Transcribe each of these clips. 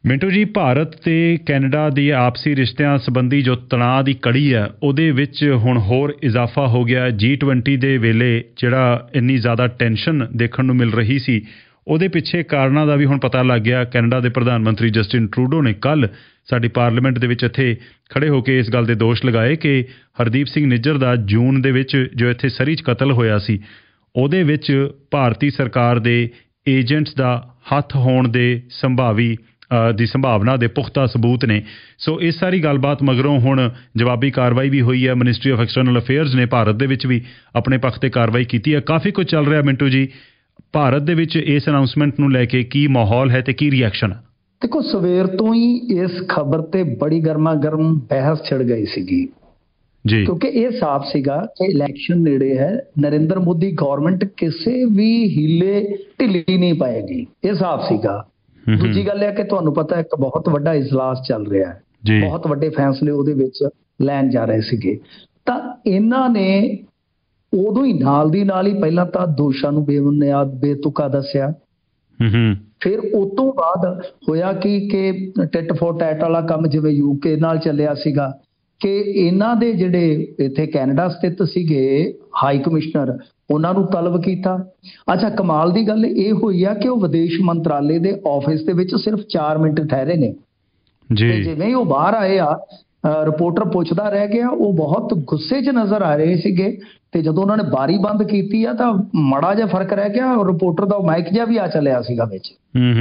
ਮਿੰਟੂ ਜੀ, ਭਾਰਤ ਤੇ ਕੈਨੇਡਾ ਦੀ ਆਪਸੀ ਰਿਸ਼ਤਿਆਂ ਸੰਬੰਧੀ ਜੋ ਤਣਾਅ ਦੀ ਕੜੀ ਹੈ ਉਹਦੇ ਵਿੱਚ ਹੁਣ ਹੋਰ ਇਜ਼ਾਫਾ ਹੋ ਗਿਆ। G20 ਦੇ ਵੇਲੇ ਜਿਹੜਾ ਇੰਨੀ ਜ਼ਿਆਦਾ ਟੈਨਸ਼ਨ ਦੇਖਣ ਨੂੰ ਮਿਲ ਰਹੀ ਸੀ, ਉਹਦੇ ਪਿੱਛੇ ਕਾਰਨਾਂ ਦਾ ਵੀ ਹੁਣ ਪਤਾ ਲੱਗ ਗਿਆ। ਕੈਨੇਡਾ ਦੇ ਪ੍ਰਧਾਨ ਮੰਤਰੀ ਜਸਟਿਨ ਟਰੂਡੋ ਨੇ ਕੱਲ੍ਹ ਸਾਡੀ ਪਾਰਲੀਮੈਂਟ ਦੇ ਵਿੱਚ ਇੱਥੇ ਖੜੇ ਹੋ ਕੇ ਇਸ ਗੱਲ ਦੇ ਦੋਸ਼ ਲਗਾਏ ਕਿ ਹਰਦੀਪ ਸਿੰਘ ਨਿੱਜਰ ਦਾ ਜੂਨ ਦੇ ਵਿੱਚ ਜੋ ਇੱਥੇ ਸਰੀ 'ਚ ਕਤਲ ਹੋਇਆ ਸੀ, ਉਹਦੇ ਵਿੱਚ ਭਾਰਤੀ ਸਰਕਾਰ ਦੇ ਏਜੰਟਸ ਦਾ ਹੱਥ ਹੋਣ ਦੇ ਸੰਭਾਵਨਾ ਦੇ ਪੁਖਤਾ ਸਬੂਤ ਨੇ। ਸੋ ਇਸ ਸਾਰੀ ਗੱਲਬਾਤ ਮਗਰੋਂ ਹੁਣ ਜਵਾਬੀ ਕਾਰਵਾਈ ਵੀ ਹੋਈ ਹੈ। ਮਿਨਿਸਟਰੀ ਆਫ ਐਕਸਟਰਨਲ ਅਫੇਅਰਸ ਨੇ ਭਾਰਤ ਦੇ ਵਿੱਚ ਵੀ ਆਪਣੇ ਪੱਖ ਤੇ ਕਾਰਵਾਈ ਕੀਤੀ ਹੈ। ਕਾਫੀ ਕੁਝ ਚੱਲ ਰਿਹਾ। ਮਿੰਟੂ ਜੀ, ਭਾਰਤ ਦੇ ਵਿੱਚ ਇਸ ਅਨਾਊਂਸਮੈਂਟ ਨੂੰ ਲੈ ਕੇ ਕੀ ਮਾਹੌਲ ਹੈ ਤੇ ਕੀ ਰਿਐਕਸ਼ਨ? ਦੇਖੋ, ਸਵੇਰ ਤੋਂ ਹੀ ਇਸ ਖਬਰ ਤੇ ਬੜੀ ਗਰਮਾ ਗਰਮ ਬਹਿਸ ਛਿੜ ਗਈ ਸੀਗੀ ਜੀ, ਕਿਉਂਕਿ ਇਹ ਸਾਫ਼ ਸੀਗਾ ਕਿ ਇਲੈਕਸ਼ਨ ਨੇੜੇ ਹੈ, ਨਰਿੰਦਰ ਮੋਦੀ ਗਵਰਨਮੈਂਟ ਕਿਸੇ ਵੀ ਹੀਲੇ ਢਿੱਲੀ ਨਹੀਂ ਪਾਏਗੀ, ਇਹ ਸਾਫ਼ ਸੀਗਾ। ਦੂਜੀ ਗੱਲ ਹੈ ਕਿ ਤੁਹਾਨੂੰ ਪਤਾ ਇੱਕ ਬਹੁਤ ਵੱਡਾ ਇਜਲਾਸ ਚੱਲ ਰਿਹਾ ਹੈ, ਬਹੁਤ ਵੱਡੇ ਫੈਸਲੇ ਉਹਦੇ ਵਿੱਚ ਲੈਣ ਜਾ ਰਹੇ ਸੀਗੇ। ਤਾਂ ਇਹਨਾਂ ਨੇ ਉਦੋਂ ਹੀ ਨਾਲ ਦੀ ਨਾਲ ਹੀ ਪਹਿਲਾਂ ਤਾਂ ਦੋਸ਼ਾਂ ਨੂੰ ਬੇਬੁਨਿਆਦ ਬੇਤੁਕਾ ਦੱਸਿਆ। ਫਿਰ ਉਸ ਤੋਂ ਬਾਅਦ ਹੋਇਆ ਕਿ ਟਿਟ ਫੋਰ ਟੈਟ ਵਾਲਾ ਕੰਮ ਜਿਵੇਂ ਯੂਕੇ ਨਾਲ ਚੱਲਿਆ ਸੀਗਾ ਕਿ ਇਹਨਾਂ ਦੇ ਜਿਹੜੇ ਇੱਥੇ ਕੈਨੇਡਾ ਸਥਿਤ ਸੀਗੇ ਹਾਈ ਕਮਿਸ਼ਨਰ, ਉਹਨਾਂ ਨੂੰ ਤਲਬ ਕੀਤਾ। ਅੱਛਾ, ਕਮਾਲ ਦੀ ਗੱਲ ਇਹ ਹੋਈ ਆ ਕਿ ਉਹ ਵਿਦੇਸ਼ ਮੰਤਰਾਲੇ ਦੇ ਆਫਿਸ ਦੇ ਵਿੱਚ ਸਿਰਫ 4 ਮਿੰਟ ਠਹਿਰੇ ਨੇ ਜੀ। ਜਿਵੇਂ ਹੀ ਉਹ ਬਾਹਰ ਆਏ ਆ, ਰਿਪੋਰਟਰ ਪੁੱਛਦਾ ਰਹਿ ਗਿਆ, ਉਹ ਬਹੁਤ ਗੁੱਸੇ 'ਚ ਨਜ਼ਰ ਆ ਰਹੇ ਸੀਗੇ। ਤੇ ਜਦੋਂ ਉਹਨਾਂ ਨੇ ਬਾਰੀ ਬੰਦ ਕੀਤੀ ਆ ਤਾਂ ਮਾੜਾ ਜਿਹਾ ਫਰਕ ਰਹਿ ਗਿਆ, ਰਿਪੋਰਟਰ ਦਾ ਮਾਈਕ ਜਿਹਾ ਵੀ ਆ ਚੱਲਿਆ ਸੀਗਾ ਵਿੱਚ।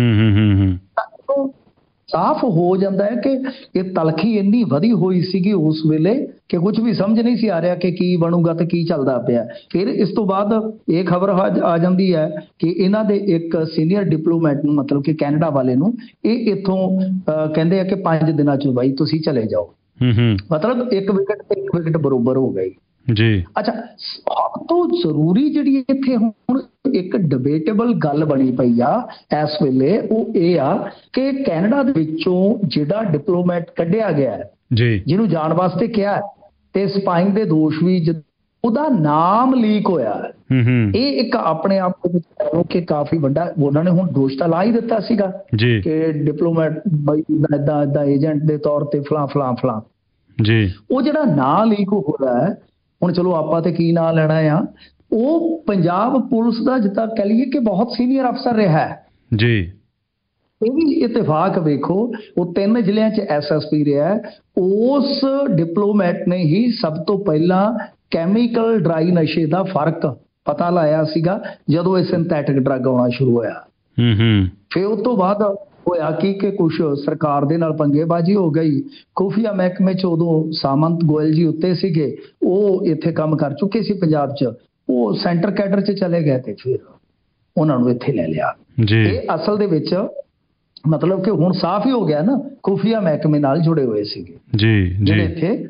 ਸਾਫ਼ ਹੋ ਜਾਂਦਾ ਹੈ ਕਿ ਇਹ ਤਲਖੀ ਇੰਨੀ ਵਧੀ ਹੋਈ ਸੀਗੀ ਉਸ ਵੇਲੇ ਕਿ ਕੁਝ ਵੀ ਸਮਝ ਨਹੀਂ ਸੀ ਆ ਰਿਹਾ ਕਿ ਕੀ ਬਣੂਗਾ ਤੇ ਕੀ ਚੱਲਦਾ ਪਿਆ। ਫਿਰ ਇਸ ਤੋਂ ਬਾਅਦ ਇਹ ਖਬਰ ਆ ਜਾਂਦੀ ਹੈ ਕਿ ਇਹਨਾਂ ਦੇ ਇੱਕ ਸੀਨੀਅਰ ਡਿਪਲੋਮੈਟ ਨੂੰ, ਮਤਲਬ ਕਿ ਕੈਨੇਡਾ ਵਾਲੇ ਨੂੰ, ਇਹ ਇੱਥੋਂ ਕਹਿੰਦੇ ਆ ਕਿ 5 ਦਿਨਾਂ 'ਚ ਬਾਈ ਤੁਸੀਂ ਚਲੇ ਜਾਓ। ਮਤਲਬ 1 ਵਿਕਟ ਤੇ 1 ਵਿਕਟ ਬਰੋਬਰ ਹੋ ਗਈ ਜੀ। ਅੱਛਾ, ਸਭ ਤੋਂ ਜ਼ਰੂਰੀ ਜਿਹੜੀ ਇੱਥੇ ਹੁਣ ਇੱਕ ਡਿਬੇਟੇਬਲ ਗੱਲ ਬਣੀ ਪਈ ਆ ਇਸ ਵੇਲੇ, ਉਹ ਇਹ ਆ ਕਿ ਕੈਨੇਡਾ ਦੇ ਵਿੱਚੋਂ ਜਿਹੜਾ ਡਿਪਲੋਮੈਟ ਕੱਢਿਆ ਗਿਆ ਹੈ ਜੀ, ਜਿਹਨੂੰ ਜਾਣ ਵਾਸਤੇ ਕਿਹਾ ਤੇ ਸਪਾਈਂਗ ਦੇ ਦੋਸ਼ ਵੀ, ਉਹਦਾ ਨਾਮ ਲੀਕ ਹੋਇਆ। ਇਹ ਇੱਕ ਆਪਣੇ ਆਪ ਦੇ ਵਿੱਚ ਕਿ ਕਾਫੀ ਵੱਡਾ, ਉਹਨਾਂ ਨੇ ਹੁਣ ਦੋਸ਼ ਤਾਂ ਲਾ ਹੀ ਦਿੱਤਾ ਸੀਗਾ ਕਿ ਡਿਪਲੋਮੈਟ ਬਾਈ ਏਦਾਂ ਏਜੰਟ ਦੇ ਤੌਰ ਤੇ ਫਲਾਂ ਜੀ। ਉਹ ਜਿਹੜਾ ਨਾਂ ਲੀਕ ਹੋ ਰਿਹਾ ਹੈ, ਹੁਣ ਚਲੋ ਆਪਾਂ ਤੇ ਕੀ ਨਾਂ ਲੈਣਾ ਆ, ਉਹ ਪੰਜਾਬ ਪੁਲਿਸ ਦਾ ਜਿੱਦਾਂ ਕਹਿ ਲਈਏ ਕਿ ਬਹੁਤ ਸੀਨੀਅਰ ਅਫਸਰ ਰਿਹਾ ਜੀ। ਇਹ ਵੀ ਇਤਫਾਕ ਵੇਖੋ, ਉਹ 3 ਜ਼ਿਲ੍ਹਿਆਂ 'ਚ SSP ਰਿਹਾ। ਉਸ ਡਿਪਲੋਮੈਟ ਨੇ ਹੀ ਸਭ ਤੋਂ ਪਹਿਲਾਂ ਕੈਮੀਕਲ ਡਰਾਈ ਨਸ਼ੇ ਦਾ ਫਰਕ ਪਤਾ ਲਾਇਆ ਸੀਗਾ ਜਦੋਂ ਇਹ ਸਿੰਥੈਟਿਕ ਡਰੱਗ ਆਉਣਾ ਸ਼ੁਰੂ ਹੋਇਆ। ਫਿਰ ਉਸ ਤੋਂ ਬਾਅਦ ਹੋਇਆ ਕਿ ਕੁਝ ਸਰਕਾਰ ਦੇ ਨਾਲ ਪੰਗੇਬਾਜ਼ੀ ਹੋ ਗਈ। ਖੁਫੀਆ ਮਹਿਕਮੇ 'ਚ ਉਦੋਂ ਸਾਮੰਤ ਗੋਇਲ ਜੀ ਉੱਤੇ ਸੀਗੇ, ਉਹ ਇੱਥੇ ਕੰਮ ਕਰ ਚੁੱਕੇ ਸੀ ਪੰਜਾਬ 'ਚ, ਉਹ ਸੈਂਟਰ ਕੈਡਰ 'ਚ ਚਲੇ ਗਏ ਤੇ ਫਿਰ ਉਹਨਾਂ ਨੂੰ ਇੱਥੇ ਲੈ ਲਿਆ। ਇਹ ਅਸਲ ਦੇ ਵਿੱਚ ਮਤਲਬ ਕਿ ਹੁਣ ਸਾਫ਼ ਹੀ ਹੋ ਗਿਆ ਨਾ, ਖੁਫੀਆ ਮਹਿਕਮੇ ਨਾਲ ਜੁੜੇ ਹੋਏ ਸੀਗੇ ਜਿਹੜੇ ਇੱਥੇ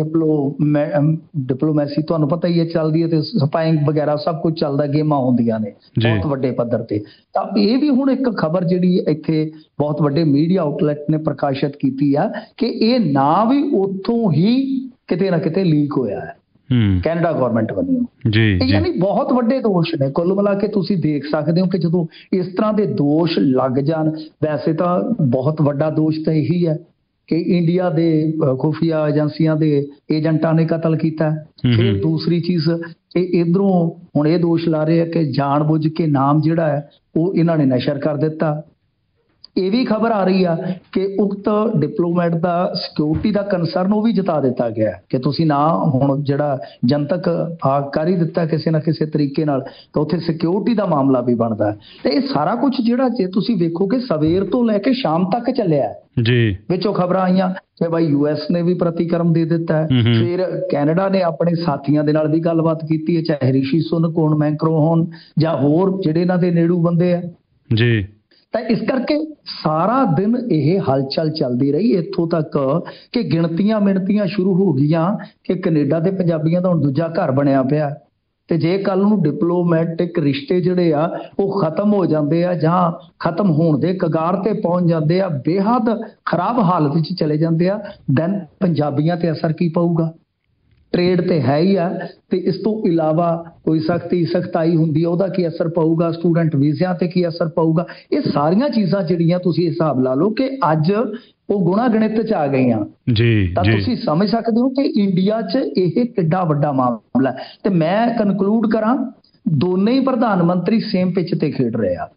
ਡਿਪਲੋਮੈਸੀ ਤੁਹਾਨੂੰ ਪਤਾ ਹੀ ਹੈ ਚੱਲਦੀ ਹੈ, ਤੇ ਸਪਾਈਂਗ ਵਗੈਰਾ ਸਭ ਕੁਝ ਚੱਲਦਾ, ਗੇਮਾਂ ਹੁੰਦੀਆਂ ਨੇ ਬਹੁਤ ਵੱਡੇ ਪੱਧਰ ਤੇ। ਤਾਂ ਇਹ ਵੀ ਹੁਣ ਇੱਕ ਖਬਰ ਜਿਹੜੀ ਇੱਥੇ ਬਹੁਤ ਵੱਡੇ ਮੀਡੀਆ ਆਊਟਲੈਟ ਨੇ ਪ੍ਰਕਾਸ਼ਿਤ ਕੀਤੀ ਆ ਕਿ ਇਹ ਨਾਂ ਵੀ ਉੱਥੋਂ ਹੀ ਕਿਤੇ ਨਾ ਕਿਤੇ ਲੀਕ ਹੋਇਆ ਹੈ ਕੈਨੇਡਾ ਗਵਰਨਮੈਂਟ ਵੱਲੋਂ ਜੀ। ਯਾਨੀ ਬਹੁਤ ਵੱਡੇ ਦੋਸ਼ ਨੇ। ਕੁੱਲ ਮਿਲਾ ਕੇ ਤੁਸੀਂ ਦੇਖ ਸਕਦੇ ਹੋ ਕਿ ਜਦੋਂ ਇਸ ਤਰ੍ਹਾਂ ਦੇ ਦੋਸ਼ ਲੱਗ ਜਾਣ, ਵੈਸੇ ਤਾਂ ਬਹੁਤ ਵੱਡਾ ਦੋਸ਼ ਤਾਂ ਇਹੀ ਹੈ ਕਿ ਇੰਡੀਆ ਦੇ ਖੁਫੀਆ ਏਜੰਸੀਆਂ ਦੇ ਏਜੰਟਾਂ ਨੇ ਕਤਲ ਕੀਤਾ। ਫਿਰ ਦੂਸਰੀ ਚੀਜ਼ ਕਿ ਇਧਰੋਂ ਹੁਣ ਇਹ ਦੋਸ਼ ਲਾ ਰਹੇ ਆ ਕਿ ਜਾਣਬੁੱਝ ਕੇ ਨਾਮ ਜਿਹੜਾ ਹੈ ਉਹ ਇਹਨਾਂ ਨੇ ਨਸ਼ਰ ਕਰ ਦਿੱਤਾ। ਇਹ ਵੀ ਖਬਰ ਆ ਰਹੀ ਆ ਕਿ ਉਕਤ ਡਿਪਲੋਮੈਟ ਦਾ ਸਿਕਿਉਰਿਟੀ ਦਾ ਕੰਸਰਨ ਉਹ ਵੀ ਜਤਾ ਦਿੱਤਾ ਗਿਆ ਕਿ ਤੁਸੀਂ ਨਾ ਹੁਣ ਜਿਹੜਾ ਜਨਤਕ ਕਰ ਹੀ ਦਿੱਤਾ ਕਿਸੇ ਨਾ ਕਿਸੇ ਤਰੀਕੇ ਨਾਲ, ਤਾਂ ਉੱਥੇ ਸਿਕਿਉਰਿਟੀ ਦਾ ਮਾਮਲਾ ਵੀ ਬਣਦਾ। ਤੇ ਇਹ ਸਾਰਾ ਕੁਝ ਜਿਹੜਾ ਜੇ ਤੁਸੀਂ ਵੇਖੋਗੇ ਸਵੇਰ ਤੋਂ ਲੈ ਕੇ ਸ਼ਾਮ ਤੱਕ ਚੱਲਿਆ ਜੀ। ਵਿੱਚੋਂ ਖਬਰਾਂ ਆਈਆਂ ਕਿ ਬਾਈ US ਨੇ ਵੀ ਪ੍ਰਤੀਕਰਮ ਦੇ ਦਿੱਤਾ ਹੈ। ਫਿਰ ਕੈਨੇਡਾ ਨੇ ਆਪਣੇ ਸਾਥੀਆਂ ਦੇ ਨਾਲ ਵੀ ਗੱਲਬਾਤ ਕੀਤੀ ਹੈ, ਚਾਹੇ ਰਿਸ਼ੀ ਸੁਨਕ ਹੋਣ, ਮੈਕਰੋ ਹੋਣ, ਜਾਂ ਹੋਰ ਜਿਹੜੇ ਇਹਨਾਂ ਦੇ ਨੇੜੂ ਬੰਦੇ ਆ ਜੀ। ਤਾਂ ਇਸ ਕਰਕੇ ਸਾਰਾ ਦਿਨ ਇਹ ਹਲਚਲ ਚੱਲਦੀ ਰਹੀ, ਇੱਥੋਂ ਤੱਕ ਕਿ ਗਿਣਤੀਆਂ ਮਿਣਤੀਆਂ ਸ਼ੁਰੂ ਹੋ ਗਈਆਂ ਕਿ ਕੈਨੇਡਾ ਦੇ ਪੰਜਾਬੀਆਂ ਦਾ ਹੁਣ ਦੂਜਾ ਘਰ ਬਣਿਆ ਪਿਆ। ਤੇ ਜੇ ਕੱਲ ਨੂੰ ਡਿਪਲੋਮੈਟਿਕ ਰਿਸ਼ਤੇ ਜਿਹੜੇ ਆ ਉਹ ਖਤਮ ਹੋ ਜਾਂਦੇ ਆ ਜਾਂ ਖਤਮ ਹੋਣ ਦੇ ਕਗਾਰ ਤੇ ਪਹੁੰਚ ਜਾਂਦੇ ਆ, ਬੇਹੱਦ ਖਰਾਬ ਹਾਲਤ ਵਿੱਚ ਚਲੇ ਜਾਂਦੇ ਆ, ਦੈਨ ਪੰਜਾਬੀਆਂ ਤੇ ਅਸਰ ਕੀ ਪਊਗਾ? ਟ੍ਰੇਡ ਤੇ ਹੈ ਹੀ ਆ, ਤੇ ਇਸ ਤੋਂ ਇਲਾਵਾ ਕੋਈ ਸਖਤਾਈ ਹੁੰਦੀ ਹੈ ਉਹਦਾ ਕੀ ਅਸਰ ਪਊਗਾ, ਸਟੂਡੈਂਟ ਵੀਜ਼ਿਆਂ ਤੇ ਕੀ ਅਸਰ ਪਊਗਾ। ਇਹ ਸਾਰੀਆਂ ਚੀਜ਼ਾਂ ਜਿਹੜੀਆਂ ਤੁਸੀਂ ਹਿਸਾਬ ਲਾ ਲਓ ਕਿ ਅੱਜ ਉਹ ਗੁਣਾ ਗਣਿਤ ਚ ਆ ਗਈਆਂ ਜੀ, ਤਾਂ ਤੁਸੀਂ ਸਮਝ ਸਕਦੇ ਹੋ ਕਿ ਇੰਡੀਆ 'ਚ ਇਹ ਕਿੱਡਾ ਵੱਡਾ ਮਾਮਲਾ ਹੈ। ਤੇ ਮੈਂ ਕਨਕਲੂਡ ਕਰਾਂ, ਦੋਨੇ ਹੀ ਪ੍ਰਧਾਨ ਮੰਤਰੀ ਸੇਮ ਪਿੱਚ ਤੇ ਖੇਡ ਰਹੇ ਆ,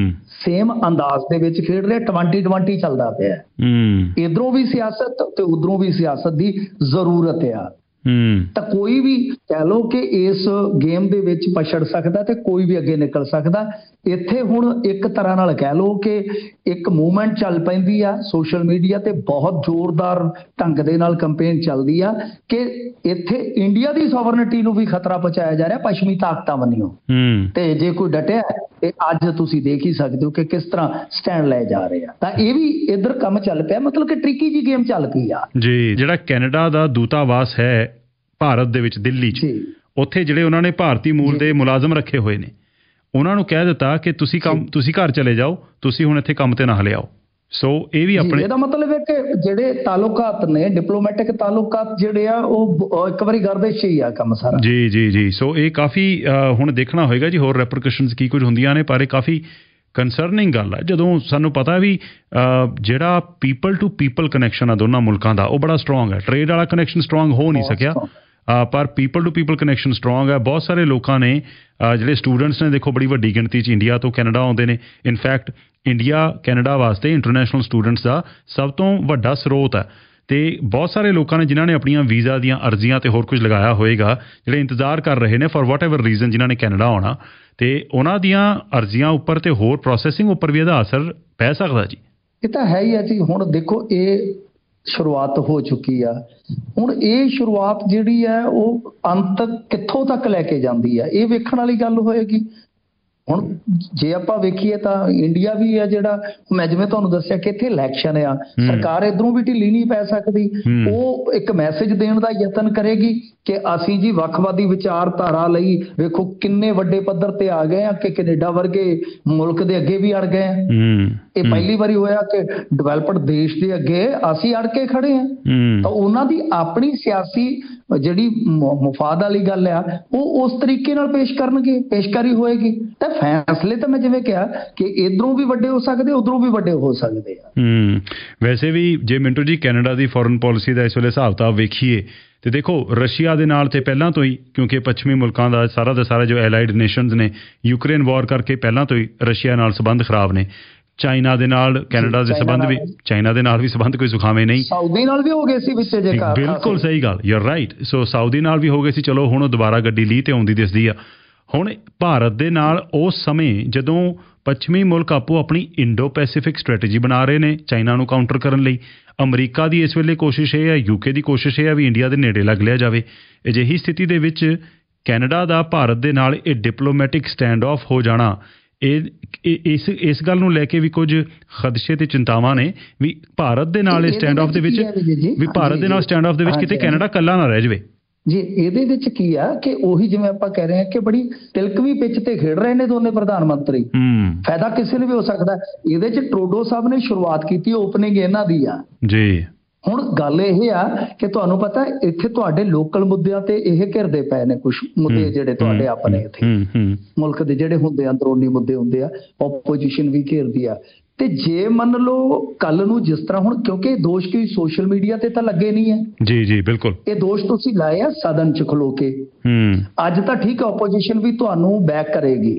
ਸੇਮ ਅੰਦਾਜ਼ ਦੇ ਵਿੱਚ ਖੇਡ ਰਹੇ। 2020 ਚੱਲਦਾ ਪਿਆ, ਇਧਰੋਂ ਵੀ ਸਿਆਸਤ ਤੇ ਉਧਰੋਂ ਵੀ ਸਿਆਸਤ ਦੀ ਜ਼ਰੂਰਤ ਆ। ਤਾਂ ਕੋਈ ਵੀ ਕਹਿ ਲਓ ਕਿ ਇਸ ਗੇਮ ਦੇ ਵਿੱਚ ਪਛੜ ਸਕਦਾ ਤੇ ਕੋਈ ਵੀ ਅੱਗੇ ਨਿਕਲ ਸਕਦਾ। ਇੱਥੇ ਹੁਣ ਇੱਕ ਤਰ੍ਹਾਂ ਨਾਲ ਕਹਿ ਲਓ ਕਿ ਇੱਕ ਮੂਵਮੈਂਟ ਚੱਲ ਪੈਂਦੀ ਆ ਸੋਸ਼ਲ ਮੀਡੀਆ ਤੇ, ਬਹੁਤ ਜ਼ੋਰਦਾਰ ਢੰਗ ਦੇ ਨਾਲ ਕੰਪੇਨ ਚੱਲਦੀ ਆ ਕਿ ਇੱਥੇ ਇੰਡੀਆ ਦੀ ਸੋਵਰਨਿਟੀ ਨੂੰ ਵੀ ਖਤਰਾ ਪਹੁੰਚਾਇਆ ਜਾ ਰਿਹਾ ਪੱਛਮੀ ਤਾਕਤਾਂ ਵੱਲੋਂ। ਤੇ ਜੇ ਕੋਈ ਡਟਿਆ ਤੇ ਅੱਜ ਤੁਸੀਂ ਦੇਖ ਹੀ ਸਕਦੇ ਹੋ ਕਿ ਕਿਸ ਤਰ੍ਹਾਂ ਸਟੈਂਡ ਲਏ ਜਾ ਰਹੇ ਆ। ਤਾਂ ਇਹ ਵੀ ਇੱਧਰ ਕੰਮ ਚੱਲ ਪਿਆ, ਮਤਲਬ ਕਿ ਟ੍ਰਿਕੀ ਜੀ ਗੇਮ ਚੱਲ ਪਈ ਆ ਜੀ। ਜਿਹੜਾ ਕੈਨੇਡਾ ਦਾ ਦੂਤਾਵਾਸ ਹੈ ਭਾਰਤ ਦੇ ਵਿੱਚ, ਦਿੱਲੀ 'ਚ, ਉੱਥੇ ਜਿਹੜੇ ਉਹਨਾਂ ਨੇ ਭਾਰਤੀ ਮੂਲ ਦੇ ਮੁਲਾਜ਼ਮ ਰੱਖੇ ਹੋਏ ਨੇ, ਉਹਨਾਂ ਨੂੰ ਕਹਿ ਦਿੱਤਾ ਕਿ ਤੁਸੀਂ ਘਰ ਚਲੇ ਜਾਓ, ਤੁਸੀਂ ਹੁਣ ਇੱਥੇ ਕੰਮ ਤੇ ਨਾ ਲਿਆਓ। ਸੋ ਇਹ ਵੀ ਆਪਣੇ, ਇਹਦਾ ਮਤਲਬ ਹੈ ਕਿ ਜਿਹੜੇ ਤਾਲੁਕਾਤ ਨੇ, ਡਿਪਲੋਮੈਟਿਕ ਤਾਲੁਕਾਤ ਜਿਹੜੇ ਆ ਉਹ ਇੱਕ ਵਾਰੀ ਗਰਦਿਸ਼ 'ਚ ਹੀ ਆ ਕੰਮ ਸਾਰਾ। ਜੀ। ਸੋ ਇਹ ਕਾਫੀ ਹੁਣ ਦੇਖਣਾ ਹੋਏਗਾ ਜੀ ਹੋਰ ਰੈਪਰੀਕੇਸ਼ਨਸ ਕੀ ਕੁਝ ਹੁੰਦੀਆਂ ਨੇ, ਪਰ ਇਹ ਕਾਫੀ ਕੰਸਰਨਿੰਗ ਗੱਲ ਹੈ ਜਦੋਂ ਸਾਨੂੰ ਪਤਾ ਵੀ ਜਿਹੜਾ ਪੀਪਲ ਟੂ ਪੀਪਲ ਕਨੈਕਸ਼ਨ ਆ ਦੋਨਾਂ ਮੁਲਕਾਂ ਦਾ, ਉਹ ਬੜਾ ਸਟਰੋਂਗ ਹੈ। ਟ੍ਰੇਡ ਵਾਲਾ ਕਨੈਕਸ਼ਨ ਸਟਰੋਂਗ ਹੋ ਨਹੀਂ ਸਕਿਆ, ਪਰ people to people connection strong ਹੈ। ਬਹੁਤ ਸਾਰੇ ਲੋਕਾਂ ਨੇ, ਜਿਹੜੇ ਸਟੂਡੈਂਟਸ ਨੇ, ਦੇਖੋ ਬੜੀ ਵੱਡੀ ਗਿਣਤੀ 'ਚ ਇੰਡੀਆ ਤੋਂ ਕੈਨੇਡਾ ਆਉਂਦੇ ਨੇ। ਇਨਫੈਕਟ ਇੰਡੀਆ ਕੈਨੇਡਾ ਵਾਸਤੇ ਇੰਟਰਨੈਸ਼ਨਲ ਸਟੂਡੈਂਟਸ ਦਾ ਸਭ ਤੋਂ ਵੱਡਾ ਸਰੋਤ ਹੈ। ਤੇ ਬਹੁਤ ਸਾਰੇ ਲੋਕਾਂ ਨੇ ਜਿਨ੍ਹਾਂ ਨੇ ਆਪਣੀਆਂ ਵੀਜ਼ਾ ਦੀਆਂ ਅਰਜ਼ੀਆਂ ਤੇ ਹੋਰ ਕੁਝ ਲਗਾਇਆ ਹੋਏਗਾ, ਜਿਹੜੇ ਇੰਤਜ਼ਾਰ ਕਰ ਰਹੇ ਨੇ ਫॉर ਵਾਟ ਐਵਰ ਰੀਜ਼ਨ, ਜਿਨ੍ਹਾਂ ਨੇ ਕੈਨੇਡਾ ਆਉਣਾ, ਤੇ ਉਹਨਾਂ ਦੀਆਂ ਅਰਜ਼ੀਆਂ ਉੱਪਰ ਤੇ ਹੋਰ ਪ੍ਰੋਸੈਸਿੰਗ ਉੱਪਰ ਵੀ ਇਹਦਾ ਅਸਰ ਪੈ ਸਕਦਾ ਜੀ। ਇਹ ਤਾਂ ਹੈ ਹੀ ਆ ਜੀ। ਹੁਣ ਦੇਖੋ ਇਹ ਸ਼ੁਰੂਆਤ ਹੋ ਚੁੱਕੀ ਆ, ਹੁਣ ਇਹ ਸ਼ੁਰੂਆਤ ਜਿਹੜੀ ਹੈ ਉਹ ਅੰਤ ਕਿੱਥੋਂ ਤੱਕ ਲੈ ਕੇ ਜਾਂਦੀ ਆ, ਇਹ ਵੇਖਣ ਵਾਲੀ ਗੱਲ ਹੋਏਗੀ। ਹੁਣ ਜੇ ਆਪਾਂ ਵੇਖੀਏ ਤਾਂ ਇੰਡੀਆ ਵੀ ਹੈ ਜਿਹੜਾ, ਮੈਂ ਜਿਵੇਂ ਤੁਹਾਨੂੰ ਦੱਸਿਆ ਕਿ ਇੱਥੇ ਇਲੈਕਸ਼ਨ ਆ, ਸਰਕਾਰ ਇਧਰੋਂ ਵੀ ਢਿੱਲੀ ਨਹੀਂ ਪੈ ਸਕਦੀ। ਉਹ ਇੱਕ ਮੈਸੇਜ ਦੇਣ ਦਾ ਯਤਨ ਕਰੇਗੀ ਕਿ ਅਸੀਂ ਜੀ ਵੱਖਵਾਦੀ ਵਿਚਾਰਧਾਰਾ ਲਈ ਵੇਖੋ ਕਿੰਨੇ ਵੱਡੇ ਪੱਧਰ ਤੇ ਆ ਗਏ ਆ ਕਿ ਕੈਨੇਡਾ ਵਰਗੇ ਮੁਲਕ ਦੇ ਅੱਗੇ ਵੀ ਅੜ ਗਏ ਆ। ਇਹ ਪਹਿਲੀ ਵਾਰੀ ਹੋਇਆ ਕਿ ਡਿਵੈਲਪਡ ਦੇਸ਼ ਦੇ ਅੱਗੇ ਅਸੀਂ ਅੜ ਕੇ ਖੜੇ ਆ। ਤਾਂ ਉਹਨਾਂ ਦੀ ਆਪਣੀ ਸਿਆਸੀ ਜਿਹੜੀ ਮੁਫਾਦ ਵਾਲੀ ਗੱਲ ਆ ਉਹ ਉਸ ਤਰੀਕੇ ਨਾਲ ਪੇਸ਼ ਕਰਨਗੇ, ਪੇਸ਼ਕਾਰੀ ਹੋਏਗੀ। ਤਾਂ ਫੈਸਲੇ ਤਾਂ ਮੈਂ ਜਿਵੇਂ ਕਿਹਾ ਕਿ ਇਧਰੋਂ ਵੀ ਵੱਡੇ ਹੋ ਸਕਦੇ, ਉਧਰੋਂ ਵੀ ਵੱਡੇ ਹੋ ਸਕਦੇ ਆ। ਵੈਸੇ ਵੀ ਜੇ ਮਿੰਟੂ ਜੀ ਕੈਨੇਡਾ ਦੀ ਫੋਰਨ ਪਾਲਿਸੀ ਦਾ ਇਸ ਵੇਲੇ ਹਿਸਾਬ ਕਿਤਾਬ ਵੇਖੀਏ ਤੇ ਦੇਖੋ ਰਸ਼ੀਆ ਦੇ ਨਾਲ ਤੇ ਪਹਿਲਾਂ ਤੋਂ ਹੀ, ਕਿਉਂਕਿ ਪੱਛਮੀ ਮੁਲਕਾਂ ਦਾ ਸਾਰਾ ਜੋ ਐਲਾਈਡ ਨੇਸ਼ਨਸ ਨੇ, ਯੂਕਰੇਨ ਵਾਰ ਕਰਕੇ ਪਹਿਲਾਂ ਤੋਂ ਹੀ ਰਸ਼ੀਆ ਨਾਲ ਸੰਬੰਧ ਖਰਾਬ ਨੇ। ਚਾਈਨਾ ਦੇ ਨਾਲ ਕੈਨੇਡਾ ਦੇ ਸੰਬੰਧ ਵੀ, ਚਾਈਨਾ ਦੇ ਨਾਲ ਵੀ ਸੰਬੰਧ ਕੋਈ ਸੁਖਾਵੇਂ ਨਹੀਂ। ਸਾਊਦੀ ਨਾਲ ਵੀ ਹੋ ਗਏ ਸੀ ਵਿੱਚ ਜੇ ਕਾਰ, ਬਿਲਕੁਲ ਸਹੀ ਗੱਲ, you are right. So Saudi ਨਾਲ ਵੀ ਹੋ ਗਏ ਸੀ, ਚਲੋ ਹੁਣ ਉਹ ਦੁਬਾਰਾ ਗੱਡੀ ਲੀਹ ਤੇ ਆਉਂਦੀ ਦਿਸਦੀ ਆ। ਹੁਣ ਭਾਰਤ ਦੇ ਨਾਲ ਉਸ ਸਮੇਂ ਜਦੋਂ ਪੱਛਮੀ ਮੁਲਕ ਆਪੋ ਆਪਣੀ ਇੰਡੋ ਪੈਸੀਫਿਕ ਸਟ੍ਰੈਟਜੀ ਬਣਾ ਰਹੇ ਨੇ ਚਾਈਨਾ ਨੂੰ ਕਾਊਂਟਰ ਕਰਨ ਲਈ, ਅਮਰੀਕਾ ਦੀ ਇਸ ਵੇਲੇ ਕੋਸ਼ਿਸ਼ ਇਹ ਹੈ, ਯੂਕੇ ਦੀ ਕੋਸ਼ਿਸ਼ ਇਹ ਹੈ ਵੀ ਇੰਡੀਆ ਦੇ ਨੇੜੇ ਲੱਗ ਲਿਆ ਜਾਵੇ। ਅਜਿਹੀ ਸਥਿਤੀ ਦੇ ਵਿੱਚ ਕੈਨੇਡਾ ਦਾ ਭਾਰਤ ਦੇ ਨਾਲ ਇਹ ਡਿਪਲੋਮੈਟਿਕ ਸਟੈਂਡ ਆਫ ਹੋ ਜਾਣਾ, ਇਸ ਗੱਲ ਨੂੰ ਲੈ ਕੇ ਵੀ ਕੁਝ ਖਦਸ਼ੇ ਤੇ ਚਿੰਤਾਵਾਂ ਨੇ ਵੀ ਭਾਰਤ ਦੇ ਨਾਲ ਸਟੈਂਡ ਆਫ ਦੇ ਵਿੱਚ, ਵੀ ਭਾਰਤ ਦੇ ਨਾਲ ਸਟੈਂਡ ਆਫ ਦੇ ਵਿੱਚ ਕਿਤੇ ਕੈਨੇਡਾ ਇਕੱਲਾ ਨਾ ਰਹਿ ਜਾਵੇ ਜੀ। ਇਹਦੇ ਵਿੱਚ ਕੀ ਆ ਕਿ ਉਹੀ ਜਿਵੇਂ ਆਪਾਂ ਕਹਿ ਰਹੇ ਹਾਂ ਕਿ ਬੜੀ ਤਿਲਕਵੀਂ ਪਿੱਚ ਤੇ ਖੇਡ ਰਹੇ ਨੇ ਦੋਨੇ ਪ੍ਰਧਾਨ ਮੰਤਰੀ। ਫਾਇਦਾ ਕਿਸੇ ਨੂੰ ਵੀ ਹੋ ਸਕਦਾ। ਇਹਦੇ 'ਚ ਟਰੂਡੋ ਸਾਹਿਬ ਨੇ ਸ਼ੁਰੂਆਤ ਕੀਤੀ, ਓਪਨਿੰਗ ਇਹਨਾਂ ਦੀ ਆ ਜੀ। ਹੁਣ ਗੱਲ ਇਹ ਆ ਕਿ ਤੁਹਾਨੂੰ ਪਤਾ ਇੱਥੇ ਤੁਹਾਡੇ ਲੋਕਲ ਮੁੱਦਿਆਂ ਤੇ ਇਹ ਘਿਰਦੇ ਪਏ ਨੇ ਕੁਝ ਮੁੱਦੇ ਜਿਹੜੇ ਤੁਹਾਡੇ ਆਪਣੇ ਇੱਥੇ ਮੁਲਕ ਦੇ ਜਿਹੜੇ ਹੁੰਦੇ ਅੰਦਰੂਨੀ ਮੁੱਦੇ ਹੁੰਦੇ ਆ, ਆਪੋਜੀਸ਼ਨ ਵੀ ਘੇਰਦੀ ਆ। ਤੇ ਜੇ ਮੰਨ ਲਓ ਕੱਲ ਨੂੰ ਜਿਸ ਤਰ੍ਹਾਂ ਹੁਣ, ਕਿਉਂਕਿ ਇਹ ਦੋਸ਼ ਕੋਈ ਸੋਸ਼ਲ ਮੀਡੀਆ ਤੇ ਤਾਂ ਲੱਗੇ ਨਹੀਂ ਹੈ ਜੀ ਬਿਲਕੁਲ, ਇਹ ਦੋਸ਼ ਤੁਸੀਂ ਲਾਏ ਆ ਸਦਨ 'ਚ ਖਲੋ ਕੇ। ਅੱਜ ਤਾਂ ਠੀਕ ਹੈ ਆਪੋਜੀਸ਼ਨ ਵੀ ਤੁਹਾਨੂੰ ਬੈਕ ਕਰੇਗੀ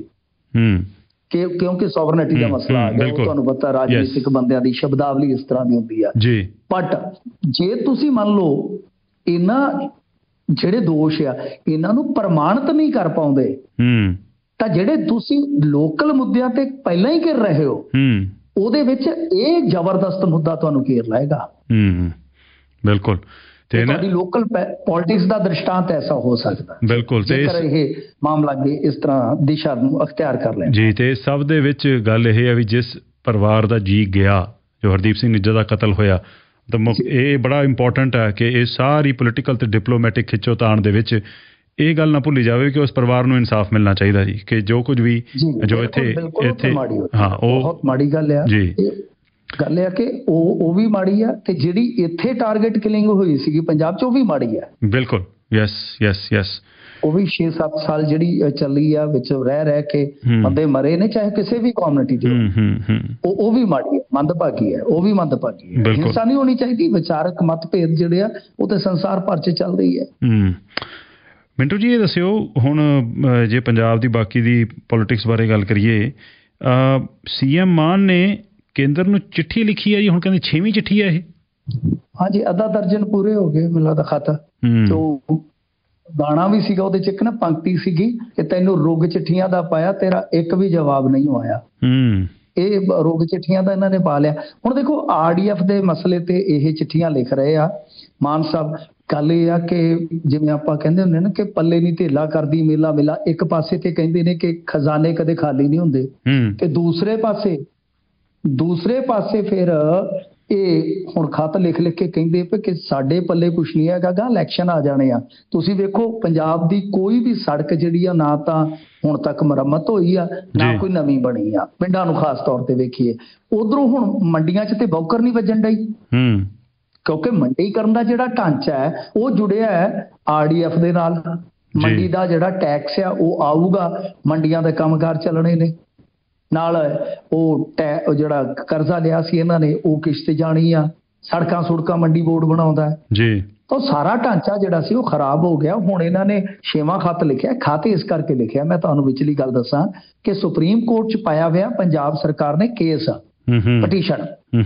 ਕਿਉਂਕਿ ਸੋਵਰਨਿਟੀ ਦਾ ਮਸਲਾ ਆ ਗਿਆ। ਤੁਹਾਨੂੰ ਪਤਾ ਰਾਜਨੀਤਿਕ ਬੰਦਿਆਂ ਦੀ ਸ਼ਬਦਾਵਲੀ ਇਸ ਤਰ੍ਹਾਂ ਦੀ ਹੁੰਦੀ ਆ ਜੀ। ਬਟ ਜੇ ਤੁਸੀਂ ਮੰਨ ਲਓ ਇਹਨਾਂ ਜਿਹੜੇ ਦੋਸ਼ ਆ ਇਹਨਾਂ ਨੂੰ ਪ੍ਰਮਾਣਿਤ ਨਹੀਂ ਕਰ ਪਾਉਂਦੇ ਤਾਂ ਜਿਹੜੇ ਤੁਸੀਂ ਲੋਕਲ ਮੁੱਦਿਆਂ ਤੇ ਪਹਿਲਾਂ ਹੀ ਘਿਰ ਰਹੇ ਹੋ ਉਹਦੇ ਵਿੱਚ ਇਹ ਜ਼ਬਰਦਸਤ ਮੁੱਦਾ ਤੁਹਾਨੂੰ ਘੇਰ ਲਾਏਗਾ। ਬਿਲਕੁਲ, ਤੇ ਤੁਹਾਡੀ ਲੋਕਲ ਪੋਲਿਟਿਕਸ ਦਾ ਦ੍ਰਿਸ਼ਟਾਂਤ ਐਸਾ ਹੋ ਸਕਦਾ ਬਿਲਕੁਲ, ਤੇ ਇਹ ਮਾਮਲਾ ਇਸ ਤਰ੍ਹਾਂ ਦਿਸ਼ਾ ਨੂੰ ਅਖਤਿਆਰ ਕਰ ਲੈਣ ਜੀ। ਤੇ ਸਭ ਦੇ ਵਿੱਚ ਗੱਲ ਇਹ ਹੈ ਵੀ ਜਿਸ ਪਰਿਵਾਰ ਦਾ ਜੀ ਗਿਆ, ਜੋ ਹਰਦੀਪ ਸਿੰਘ ਨਿੱਜਰ ਦਾ ਕਤਲ ਹੋਇਆ, ਤਾਂ ਇਹ ਬੜਾ ਇੰਪੋਰਟੈਂਟ ਹੈ ਕਿ ਇਹ ਸਾਰੀ ਪੋਲੀਟੀਕਲ ਤੇ ਡਿਪਲੋਮੈਟਿਕ ਖਿੱਚੋਤਾਣ ਦੇ ਵਿੱਚ ਇਹ ਗੱਲ ਨਾ ਭੁੱਲੀ ਜਾਵੇ ਕਿ ਉਸ ਪਰਿਵਾਰ ਨੂੰ ਇਨਸਾਫ ਮਿਲਣਾ ਚਾਹੀਦਾ ਜੀ, ਕਿ ਜੋ ਕੁਝ ਵੀ ਜੋ ਇੱਥੇ ਹਾਂ ਉਹ ਬਹੁਤ ਮਾੜੀ ਗੱਲ ਆ ਜੀ। ਗੱਲ ਹੈ ਕਿ ਉਹ ਵੀ ਮਾੜੀ ਆ ਤੇ ਜਿਹੜੀ ਇੱਥੇ ਟਾਰਗੇਟ ਕਿਲਿੰਗ ਹੋਈ ਸੀਗੀ ਪੰਜਾਬ 'ਚ ਉਹ ਵੀ ਮਾੜੀ ਆ। ਬਿਲਕੁਲ ਯੈਸ ਉਹ ਵੀ 6-7 ਸਾਲ ਜਿਹੜੀ ਚੱਲੀ ਆ ਵਿੱਚ ਰਹਿ ਕੇ ਬੰਦੇ ਮਰੇ ਨੇ, ਚਾਹੇ ਕਿਸੇ ਵੀ ਕਮਿਊਨਿਟੀ ਦੇ, ਉਹ ਵੀ ਮਾੜੀ ਹੈ, ਮੰਦਭਾਗੀ ਹੈ, ਉਹ ਵੀ ਮੰਦਭਾਗੀ ਹੈ। ਹਿੰਸਾ ਨਹੀਂ ਹੋਣੀ ਚਾਹੀਦੀ। ਵਿਚਾਰਕ ਮਤਭੇਦ ਜਿਹੜੇ ਆ ਉਹ ਤੇ ਸੰਸਾਰ ਭਰ 'ਚ ਚੱਲ ਰਹੀ ਹੈ। ਮਿੰਟੂ ਜੀ, ਇਹ ਦੱਸਿਓ ਹੁਣ ਜੇ ਪੰਜਾਬ ਦੀ ਬਾਕੀ ਦੀ ਪੋਲੀਟਿਕਸ ਬਾਰੇ ਗੱਲ ਕਰੀਏ, CM ਮਾਨ ਨੇ ਕੇਂਦਰ ਨੂੰ ਚਿੱਠੀ ਲਿਖੀ ਹੈ ਜੀ, ਹੁਣ ਕਹਿੰਦੇ 6ਵੀਂ ਚਿੱਠੀ ਹੈ ਇਹ। ਹਾਂਜੀ, ਅੱਧਾ ਦਰਜਨ ਪੂਰੇ ਹੋ ਗਏ ਮੈਨੂੰ ਲੱਗਦਾ ਖਤ। ਤੋਂ ਗਾਣਾ ਵੀ ਸੀਗਾ ਉਹਦੇ 'ਚ, ਇੱਕ ਨਾ ਪੰਕਤੀ ਸੀਗੀ ਕਿ ਤੈਨੂੰ ਰੁੱਗ ਚਿੱਠੀਆਂ ਦਾ ਪਾਇਆ, ਤੇਰਾ ਇੱਕ ਵੀ ਜਵਾਬ ਨਹੀਂ ਆਇਆ। ਇਹ ਰੁੱਗ ਚਿੱਠੀਆਂ ਦਾ ਇਹਨਾਂ ਨੇ ਪਾ ਲਿਆ। ਹੁਣ ਦੇਖੋ RDF ਦੇ ਮਸਲੇ ਤੇ ਇਹ ਚਿੱਠੀਆਂ ਲਿਖ ਰਹੇ ਆ ਮਾਨ ਸਾਹਿਬ। ਗੱਲ ਇਹ ਆ ਕਿ ਜਿਵੇਂ ਆਪਾਂ ਕਹਿੰਦੇ ਹੁੰਦੇ ਨਾ ਕਿ ਪੱਲੇ ਨਹੀਂ ਧੇਲਾ ਕਰਦੀ ਮੇਲਾ ਮੇਲਾ, ਇੱਕ ਪਾਸੇ ਤੇ ਕਹਿੰਦੇ ਨੇ ਕਿ ਖਜ਼ਾਨੇ ਕਦੇ ਖਾਲੀ ਨਹੀਂ ਹੁੰਦੇ, ਤੇ ਦੂਸਰੇ ਪਾਸੇ ਫਿਰ ਇਹ ਹੁਣ ਖਤ ਲਿਖ ਕੇ ਕਹਿੰਦੇ ਕਿ ਸਾਡੇ ਪੱਲੇ ਕੁਛ ਨਹੀਂ ਹੈਗਾ ਗਾ, ਇਲੈਕਸ਼ਨ ਆ ਜਾਣੇ ਆ। ਤੁਸੀਂ ਵੇਖੋ ਪੰਜਾਬ ਦੀ ਕੋਈ ਵੀ ਸੜਕ ਜਿਹੜੀ ਆ ਨਾ ਤਾਂ ਹੁਣ ਤੱਕ ਮੁਰੰਮਤ ਹੋਈ ਆ, ਨਾ ਕੋਈ ਨਵੀਂ ਬਣੀ ਆ। ਪਿੰਡਾਂ ਨੂੰ ਖਾਸ ਤੌਰ ਤੇ ਵੇਖੀਏ, ਉਧਰੋਂ ਹੁਣ ਮੰਡੀਆਂ 'ਚ ਤੇ ਬੌਕਰ ਨਹੀਂ ਵੱਜਣ ਡਈ, ਕਿਉਂਕਿ ਮੰਡੀਕਰਨ ਦਾ ਜਿਹੜਾ ਢਾਂਚਾ ਹੈ ਉਹ ਜੁੜਿਆ ਹੈ RDF ਦੇ ਨਾਲ। ਮੰਡੀ ਦਾ ਜਿਹੜਾ ਟੈਕਸ ਆ ਉਹ ਆਊਗਾ, ਮੰਡੀਆਂ ਦੇ ਕੰਮਕਾਰ ਚੱਲਣੇ ਨੇ, ਨਾਲ ਉਹ ਜਿਹੜਾ ਕਰਜ਼ਾ ਲਿਆ ਸੀ ਇਹਨਾਂ ਨੇ ਉਹ ਕਿਸ਼ਤ ਜਾਣੀ ਆ, ਸੜਕਾਂ ਮੰਡੀ ਬੋਰਡ ਬਣਾਉਂਦਾ ਜੀ। ਤਾਂ ਸਾਰਾ ਢਾਂਚਾ ਜਿਹੜਾ ਸੀ ਉਹ ਖਰਾਬ ਹੋ ਗਿਆ। ਹੁਣ ਇਹਨਾਂ ਨੇ 6ਵਾਂ ਖਤ ਲਿਖਿਆ। ਖਤ ਇਸ ਕਰਕੇ ਲਿਖਿਆ, ਮੈਂ ਤੁਹਾਨੂੰ ਵਿਚਲੀ ਗੱਲ ਦੱਸਾਂ ਕਿ ਸੁਪਰੀਮ ਕੋਰਟ 'ਚ ਪਾਇਆ ਹੋਇਆ ਪੰਜਾਬ ਸਰਕਾਰ ਨੇ ਕੇਸ ਪਟੀਸ਼ਨ,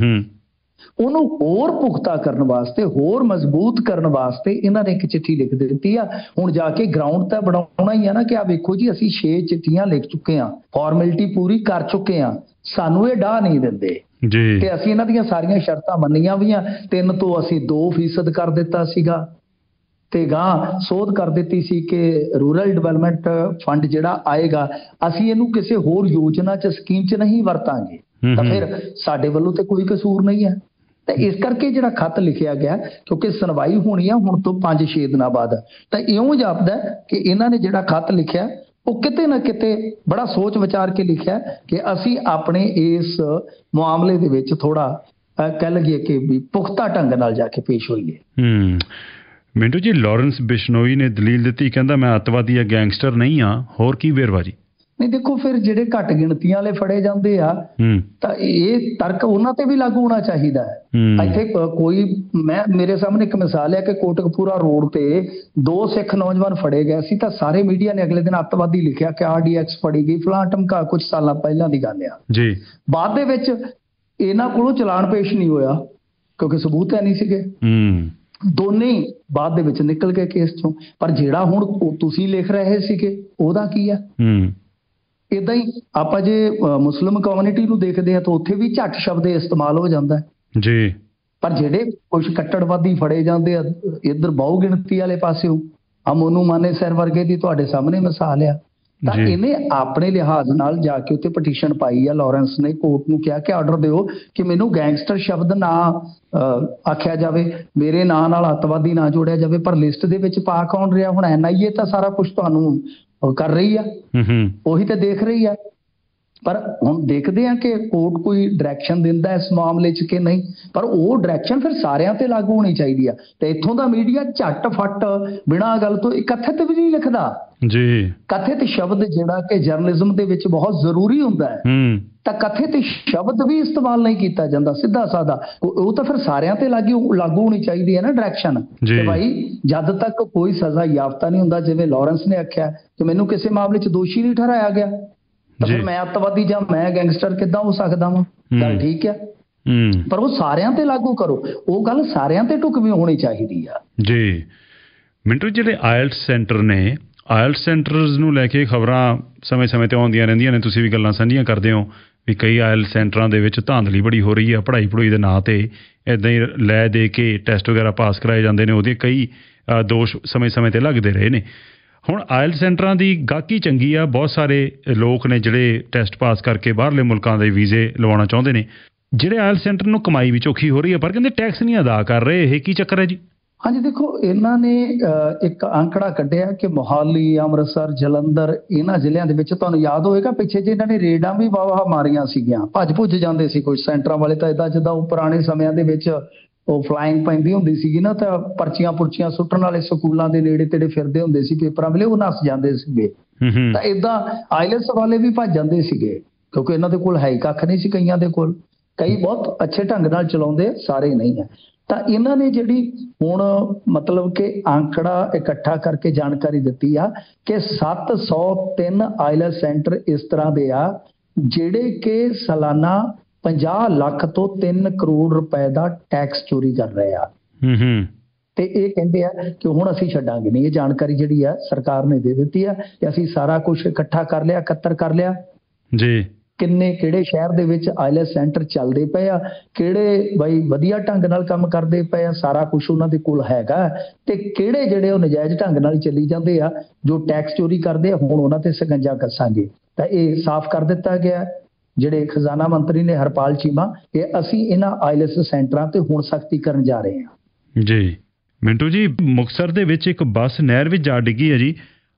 ਉਹਨੂੰ ਹੋਰ ਪੁਖਤਾ ਕਰਨ ਵਾਸਤੇ, ਹੋਰ ਮਜ਼ਬੂਤ ਕਰਨ ਵਾਸਤੇ ਇਹਨਾਂ ਨੇ ਇੱਕ ਚਿੱਠੀ ਲਿਖ ਦਿੱਤੀ ਆ। ਹੁਣ ਜਾ ਕੇ ਗਰਾਊਂਡ ਤੇ ਬਣਾਉਣਾ ਹੀ ਆ ਨਾ ਕਿ ਆ ਵੇਖੋ ਜੀ, ਅਸੀਂ 6 ਚਿੱਠੀਆਂ ਲਿਖ ਚੁੱਕੇ ਹਾਂ, ਫਾਰਮੈਲਿਟੀ ਪੂਰੀ ਕਰ ਚੁੱਕੇ ਹਾਂ, ਸਾਨੂੰ ਇਹ ਡਾਹ ਨਹੀਂ ਦਿੰਦੇ ਜੀ, ਤੇ ਅਸੀਂ ਇਹਨਾਂ ਦੀਆਂ ਸਾਰੀਆਂ ਸ਼ਰਤਾਂ ਮੰਨੀਆਂ ਵੀ ਆ। 3 ਤੋਂ ਅਸੀਂ 2% ਕਰ ਦਿੱਤਾ ਸੀਗਾ, ਤੇ ਗਾਂ ਸੋਧ ਕਰ ਦਿੱਤੀ ਸੀ ਕਿ ਰੂਰਲ ਡਿਵੈਲਪਮੈਂਟ ਫੰਡ ਜਿਹੜਾ ਆਏਗਾ ਅਸੀਂ ਇਹਨੂੰ ਕਿਸੇ ਹੋਰ ਯੋਜਨਾ 'ਚ, ਸਕੀਮ 'ਚ ਨਹੀਂ ਵਰਤਾਂਗੇ। ਤਾਂ ਫਿਰ ਸਾਡੇ ਵੱਲੋਂ ਤੇ ਕੋਈ ਕਸੂਰ ਨਹੀਂ ਹੈ। ਤਾਂ ਇਸ ਕਰਕੇ ਜਿਹੜਾ ਖਤ ਲਿਖਿਆ ਗਿਆ, ਕਿਉਂਕਿ ਸੁਣਵਾਈ ਹੋਣੀ ਆ ਹੁਣ ਤੋਂ 5-6 ਦਿਨਾਂ ਬਾਅਦ, ਤਾਂ ਇਉਂ ਜਾਪਦਾ ਕਿ ਇਹਨਾਂ ਨੇ ਜਿਹੜਾ ਖਤ ਲਿਖਿਆ ਉਹ ਕਿਤੇ ਨਾ ਕਿਤੇ ਬੜਾ ਸੋਚ ਵਿਚਾਰ ਕੇ ਲਿਖਿਆ ਕਿ ਅਸੀਂ ਆਪਣੇ ਇਸ ਮਾਮਲੇ ਦੇ ਵਿੱਚ ਥੋੜਾ ਕਹਿ ਲਈਏ ਕਿ ਵੀ ਪੁਖਤਾ ਢੰਗ ਨਾਲ ਜਾ ਕੇ ਪੇਸ਼ ਹੋਈਏ। ਮਿੰਟੂ ਜੀ, ਲਾਰੈਂਸ ਬਿਸ਼ਨੋਈ ਨੇ ਦਲੀਲ ਦਿੱਤੀ, ਕਹਿੰਦਾ ਮੈਂ ਅੱਤਵਾਦੀ ਜਾਂ ਗੈਂਗਸਟਰ ਨਹੀਂ ਹਾਂ, ਹੋਰ ਕੀ ਵੇਰਵਾ ਜੀ? ਨਹੀਂ ਦੇਖੋ, ਫਿਰ ਜਿਹੜੇ ਘੱਟ ਗਿਣਤੀਆਂ ਵਾਲੇ ਫੜੇ ਜਾਂਦੇ ਆ ਤਾਂ ਇਹ ਤਰਕ ਉਹਨਾਂ ਤੇ ਵੀ ਲਾਗੂ ਹੋਣਾ ਚਾਹੀਦਾ ਹੈ। ਇੱਥੇ ਕੋਈ ਮੇਰੇ ਸਾਹਮਣੇ ਇੱਕ ਮਿਸਾਲ ਹੈ ਕਿ ਕੋਟਕਪੂਰਾ ਰੋਡ ਤੇ 2 ਸਿੱਖ ਨੌਜਵਾਨ ਫੜੇ ਗਏ ਸੀ, ਤਾਂ ਸਾਰੇ ਮੀਡੀਆ ਨੇ ਅਗਲੇ ਦਿਨ ਅੱਤਵਾਦੀ ਲਿਖਿਆ ਕਿ RDX ਫੜੀ ਗਈ, ਫਲਾਂ ਟਮਕਾ, ਕੁਝ ਸਾਲਾਂ ਪਹਿਲਾਂ ਦੀ ਗੱਲ ਆ ਜੀ। ਬਾਅਦ ਦੇ ਵਿੱਚ ਇਹਨਾਂ ਕੋਲੋਂ ਚਲਾਨ ਪੇਸ਼ ਨਹੀਂ ਹੋਇਆ ਕਿਉਂਕਿ ਸਬੂਤ ਹੈ ਨਹੀਂ ਸੀਗੇ। ਦੋਨੇ ਬਾਅਦ ਦੇ ਵਿੱਚ ਨਿਕਲ ਗਏ ਕੇਸ ਚੋਂ। ਪਰ ਜਿਹੜਾ ਹੁਣ ਤੁਸੀਂ ਲਿਖ ਰਹੇ ਸੀਗੇ ਉਹਦਾ ਕੀ ਆ? ਇਦਾਂ ਹੀ ਆਪਾਂ ਜੇ ਮੁਸਲਿਮ ਕਮਿਊਨਿਟੀ ਨੂੰ ਦੇਖਦੇ ਹਾਂ ਤਾਂ ਉੱਥੇ ਵੀ ਝੱਟ ਸ਼ਬਦ ਇਸਤੇਮਾਲ ਹੋ ਜਾਂਦਾ ਜੀ। ਪਰ ਜਿਹੜੇ ਕੁਝ ਕੱਟੜਵਾਦੀ ਫੜੇ ਜਾਂਦੇ ਆ ਇੱਧਰ ਬਹੁ ਗਿਣਤੀ ਵਾਲੇ ਪਾਸਿਓਂ, ਆ ਮੋਨੂ ਮਾਨੇ ਸਰ ਵਰਗੇ ਦੀ ਤੁਹਾਡੇ ਸਾਹਮਣੇ ਮਿਸਾਲ ਆ। ਤਾਂ ਇਹਨੇ ਆਪਣੇ ਲਿਹਾਜ਼ ਨਾਲ ਜਾ ਕੇ ਉੱਤੇ ਪਟੀਸ਼ਨ ਪਾਈ ਆ। ਲਾਰੈਂਸ ਨੇ ਕੋਰਟ ਨੂੰ ਕਿਹਾ ਕਿ ਆਰਡਰ ਦਿਓ ਕਿ ਮੈਨੂੰ ਗੈਂਗਸਟਰ ਸ਼ਬਦ ਨਾ ਆਖਿਆ ਜਾਵੇ, ਮੇਰੇ ਨਾਂ ਨਾਲ ਅੱਤਵਾਦੀ ਨਾ ਜੋੜਿਆ ਜਾਵੇ। ਪਰ ਲਿਸਟ ਦੇ ਵਿੱਚ ਪਾ ਕੌਣ ਰਿਹਾ? ਹੁਣ NIA ਤਾਂ ਸਾਰਾ ਕੁਝ ਤੁਹਾਨੂੰ ਕਰ ਰਹੀ ਆ, ਉਹੀ ਤਾਂ ਦੇਖ ਰਹੀ ਆ। ਪਰ ਹੁਣ ਦੇਖਦੇ ਆ ਕਿ ਕੋਰਟ ਕੋਈ ਡਾਇਰੈਕਸ਼ਨ ਦਿੰਦਾ ਇਸ ਮਾਮਲੇ 'ਚ ਕਿ ਨਹੀਂ, ਪਰ ਉਹ ਡਾਇਰੈਕਸ਼ਨ ਫਿਰ ਸਾਰਿਆਂ ਤੇ ਲਾਗੂ ਹੋਣੀ ਚਾਹੀਦੀ ਆ। ਤੇ ਇੱਥੋਂ ਦਾ ਮੀਡੀਆ ਝੱਟ-ਫੱਟ ਬਿਨਾਂ ਗੱਲ ਤੋਂ ਕਥਿਤ ਵੀ ਨਹੀਂ ਲਿਖਦਾ ਜੀ। ਕਥਿਤ ਸ਼ਬਦ ਜਿਹੜਾ ਕਿ ਜਰਨਲਿਜ਼ਮ ਦੇ ਵਿੱਚ ਬਹੁਤ ਜ਼ਰੂਰੀ ਹੁੰਦਾ ਹੈ, ਤਾਂ ਕਥਿਤ ਸ਼ਬਦ ਵੀ ਇਸਤੇਮਾਲ ਨਹੀਂ ਕੀਤਾ ਜਾਂਦਾ, ਸਿੱਧਾ ਸਾਦਾ। ਉਹ ਤਾਂ ਫਿਰ ਸਾਰਿਆਂ ਤੇ ਲਾਗੂ ਹੋਣੀ ਚਾਹੀਦੀ ਹੈ ਨਾ ਡਾਇਰੈਕਸ਼ਨ ਕਿ ਭਾਈ ਜਦ ਤੱਕ ਕੋਈ ਸਜ਼ਾ ਯਾਫਤਾ ਨਹੀਂ ਹੁੰਦਾ, ਜਿਵੇਂ ਲਾਰੈਂਸ ਨੇ ਆਖਿਆ ਕਿ ਮੈਨੂੰ ਕਿਸੇ ਮਾਮਲੇ 'ਚ ਦੋਸ਼ੀ ਨਹੀਂ ਠਹਿਰਾਇਆ ਗਿਆ, ਤਾਂ ਫਿਰ ਮੈਂ ਅੱਤਵਾਦੀ ਜਾਂ ਮੈਂ ਗੈਂਗਸਟਰ ਕਿੱਦਾਂ ਹੋ ਸਕਦਾ ਵਾਂ? ਗੱਲ ਠੀਕ ਹੈ, ਪਰ ਉਹ ਸਾਰਿਆਂ ਤੇ ਲਾਗੂ ਕਰੋ। ਉਹ ਗੱਲ ਸਾਰਿਆਂ ਤੇ ਢੁਕਵੀਂ ਹੋਣੀ ਚਾਹੀਦੀ ਆ ਜੀ। ਮਿੰਟੂ, ਜਿਹੜੇ IELTS ਸੈਂਟਰ ਨੇ, IELTS ਸੈਂਟਰਸ ਨੂੰ ਲੈ ਕੇ ਖਬਰਾਂ ਸਮੇਂ-ਸਮੇਂ ਤੇ ਆਉਂਦੀਆਂ ਰਹਿੰਦੀਆਂ ਨੇ, ਤੁਸੀਂ ਵੀ ਗੱਲਾਂ ਸਾਂਝੀਆਂ ਕਰਦੇ ਹੋ ਵੀ ਕਈ IELTS ਸੈਂਟਰਾਂ ਦੇ ਵਿੱਚ ਧਾਂਦਲੀ ਬੜੀ ਹੋ ਰਹੀ ਹੈ, ਪੜ੍ਹਾਈ ਦੇ ਨਾਂ ਤੇ ਇੱਦਾਂ ਹੀ ਲੈ ਦੇ ਕੇ ਟੈਸਟ ਵਗੈਰਾ ਪਾਸ ਕਰਾਏ ਜਾਂਦੇ ਨੇ, ਉਹਦੇ ਕਈ ਦੋਸ਼ ਸਮੇਂ-ਸਮੇਂ ਤੇ ਲੱਗਦੇ ਰਹੇ ਨੇ। ਹੁਣ IELTS ਸੈਂਟਰਾਂ ਦੀ ਗਾਹਕੀ ਚੰਗੀ ਆ, ਬਹੁਤ ਸਾਰੇ ਲੋਕ ਨੇ ਜਿਹੜੇ ਟੈਸਟ ਪਾਸ ਕਰਕੇ ਬਾਹਰਲੇ ਮੁਲਕਾਂ ਦੇ ਵੀਜ਼ੇ ਲਵਾਉਣਾ ਚਾਹੁੰਦੇ ਨੇ। ਜਿਹੜੇ IELTS ਸੈਂਟਰ ਨੂੰ ਕਮਾਈ ਵੀ ਚੌਖੀ ਹੋ ਰਹੀ ਹੈ, ਪਰ ਕਹਿੰਦੇ ਟੈਕਸ ਨਹੀਂ ਅਦਾ ਕਰ ਰਹੇ, ਇਹ ਕੀ ਚੱਕਰ ਹੈ ਜੀ? ਹਾਂਜੀ ਦੇਖੋ, ਇਹਨਾਂ ਨੇ ਇੱਕ ਅੰਕੜਾ ਕੱਢਿਆ ਕਿ ਮੋਹਾਲੀ, ਅੰਮ੍ਰਿਤਸਰ, ਜਲੰਧਰ, ਇਹਨਾਂ ਜ਼ਿਲ੍ਹਿਆਂ ਦੇ ਵਿੱਚ ਤੁਹਾਨੂੰ ਯਾਦ ਹੋਏਗਾ ਪਿੱਛੇ ਜੇ ਇਹਨਾਂ ਨੇ ਰੇਡਾਂ ਵੀ ਵਾਹ ਮਾਰੀਆਂ ਸੀਗੀਆਂ, ਭੱਜ ਜਾਂਦੇ ਸੀ ਕੁਝ ਸੈਂਟਰਾਂ ਵਾਲੇ। ਤਾਂ ਇੱਦਾਂ ਜਿੱਦਾਂ ਉਹ ਪੁਰਾਣੇ ਸਮਿਆਂ ਦੇ ਵਿੱਚ ਉਹ ਫਲਾਈਂਗ ਪੈਂਦੀ ਹੁੰਦੀ ਸੀਗੀ ਨਾ, ਤਾਂ ਪਰਚੀਆਂ ਪੁਰਚੀਆਂ ਸੁੱਟਣ ਵਾਲੇ ਸਕੂਲਾਂ ਦੇ ਨੇੜੇ ਤੇੜੇ ਫਿਰਦੇ ਹੁੰਦੇ ਸੀ ਪੇਪਰਾਂ ਵੇਲੇ, ਉਹ ਨੱਸ ਜਾਂਦੇ ਸੀਗੇ। ਤਾਂ ਇਦਾਂ ਆਈਲੈਟਸ ਵਾਲੇ ਵੀ ਭੱਜ ਜਾਂਦੇ ਸੀਗੇ, ਕਿਉਂਕਿ ਇਹਨਾਂ ਦੇ ਕੋਲ ਹੈ ਹੀ ਕੱਖ ਨਹੀਂ ਸੀ ਕਈਆਂ ਦੇ ਕੋਲ। ਕਈ ਬਹੁਤ ਅੱਛੇ ਢੰਗ ਨਾਲ ਚਲਾਉਂਦੇ, ਸਾਰੇ ਨਹੀਂ ਹੈ। ਤਾਂ ਇਹਨਾਂ ਨੇ ਜਿਹੜੀ ਹੁਣ ਮਤਲਬ ਕਿ ਅੰਕੜਾ ਇਕੱਠਾ ਕਰਕੇ ਜਾਣਕਾਰੀ ਦਿੱਤੀ ਆ ਕਿ 703 ਆਈਲੈਟਸ ਸੈਂਟਰ ਇਸ ਤਰ੍ਹਾਂ ਦੇ ਆ ਜਿਹੜੇ ਕਿ ਸਾਲਾਨਾ 50 ਲੱਖ ਤੋਂ 3 ਕਰੋੜ ਰੁਪਏ ਦਾ ਟੈਕਸ ਚੋਰੀ ਕਰ ਰਹੇ ਆ। ਤੇ ਇਹ ਕਹਿੰਦੇ ਆ ਕਿ ਹੁਣ ਅਸੀਂ ਛੱਡਾਂਗੇ ਨਹੀਂ। ਇਹ ਜਾਣਕਾਰੀ ਜਿਹੜੀ ਆ ਸਰਕਾਰ ਨੇ ਦੇ ਦਿੱਤੀ ਆ ਕਿ ਅਸੀਂ ਸਾਰਾ ਕੁਝ ਇਕੱਠਾ ਕਰ ਲਿਆ, ਇਕੱਤਰ ਕਰ ਲਿਆ ਜੀ। ਕਿੰਨੇ ਕਿਹੜੇ ਸ਼ਹਿਰ ਦੇ ਵਿੱਚ ਆਈਲੈਟਸ ਸੈਂਟਰ ਚੱਲਦੇ ਪਏ ਆ, ਕਿਹੜੇ ਬਈ ਵਧੀਆ ਢੰਗ ਨਾਲ ਕੰਮ ਕਰਦੇ ਪਏ ਆ, ਸਾਰਾ ਕੁਝ ਉਹਨਾਂ ਦੇ ਕੋਲ ਹੈਗਾ। ਤੇ ਕਿਹੜੇ ਜਿਹੜੇ ਉਹ ਨਜਾਇਜ਼ ਢੰਗ ਨਾਲ ਚੱਲੀ ਜਾਂਦੇ ਆ, ਜੋ ਟੈਕਸ ਚੋਰੀ ਕਰਦੇ ਆ, ਹੁਣ ਉਹਨਾਂ ਤੇ ਸਕੰਜਾ ਕੱਸਾਂਗੇ। ਤਾਂ ਇਹ ਸਾਫ਼ ਕਰ ਦਿੱਤਾ ਗਿਆ ਜਿਹੜੇ ਖਜ਼ਾਨਾ ਮੰਤਰੀ ਨੇ ਹਰਪਾਲ ਚੀਮਾ, ਕਿ ਅਸੀਂ ਇਹਨਾਂ ਆਈਲੈਟਸ ਸੈਂਟਰਾਂ ਤੇ ਹੁਣ ਸਖਤੀ ਕਰਨ ਜਾ ਰਹੇ ਹਾਂ ਜੀ। ਮਿੰਟੂ ਜੀ, ਮੁਕਤਸਰ ਦੇ ਵਿੱਚ ਇੱਕ ਬੱਸ ਨਹਿਰ ਵਿੱਚ ਜਾ ਡਿੱਗੀ ਹੈ ਜੀ,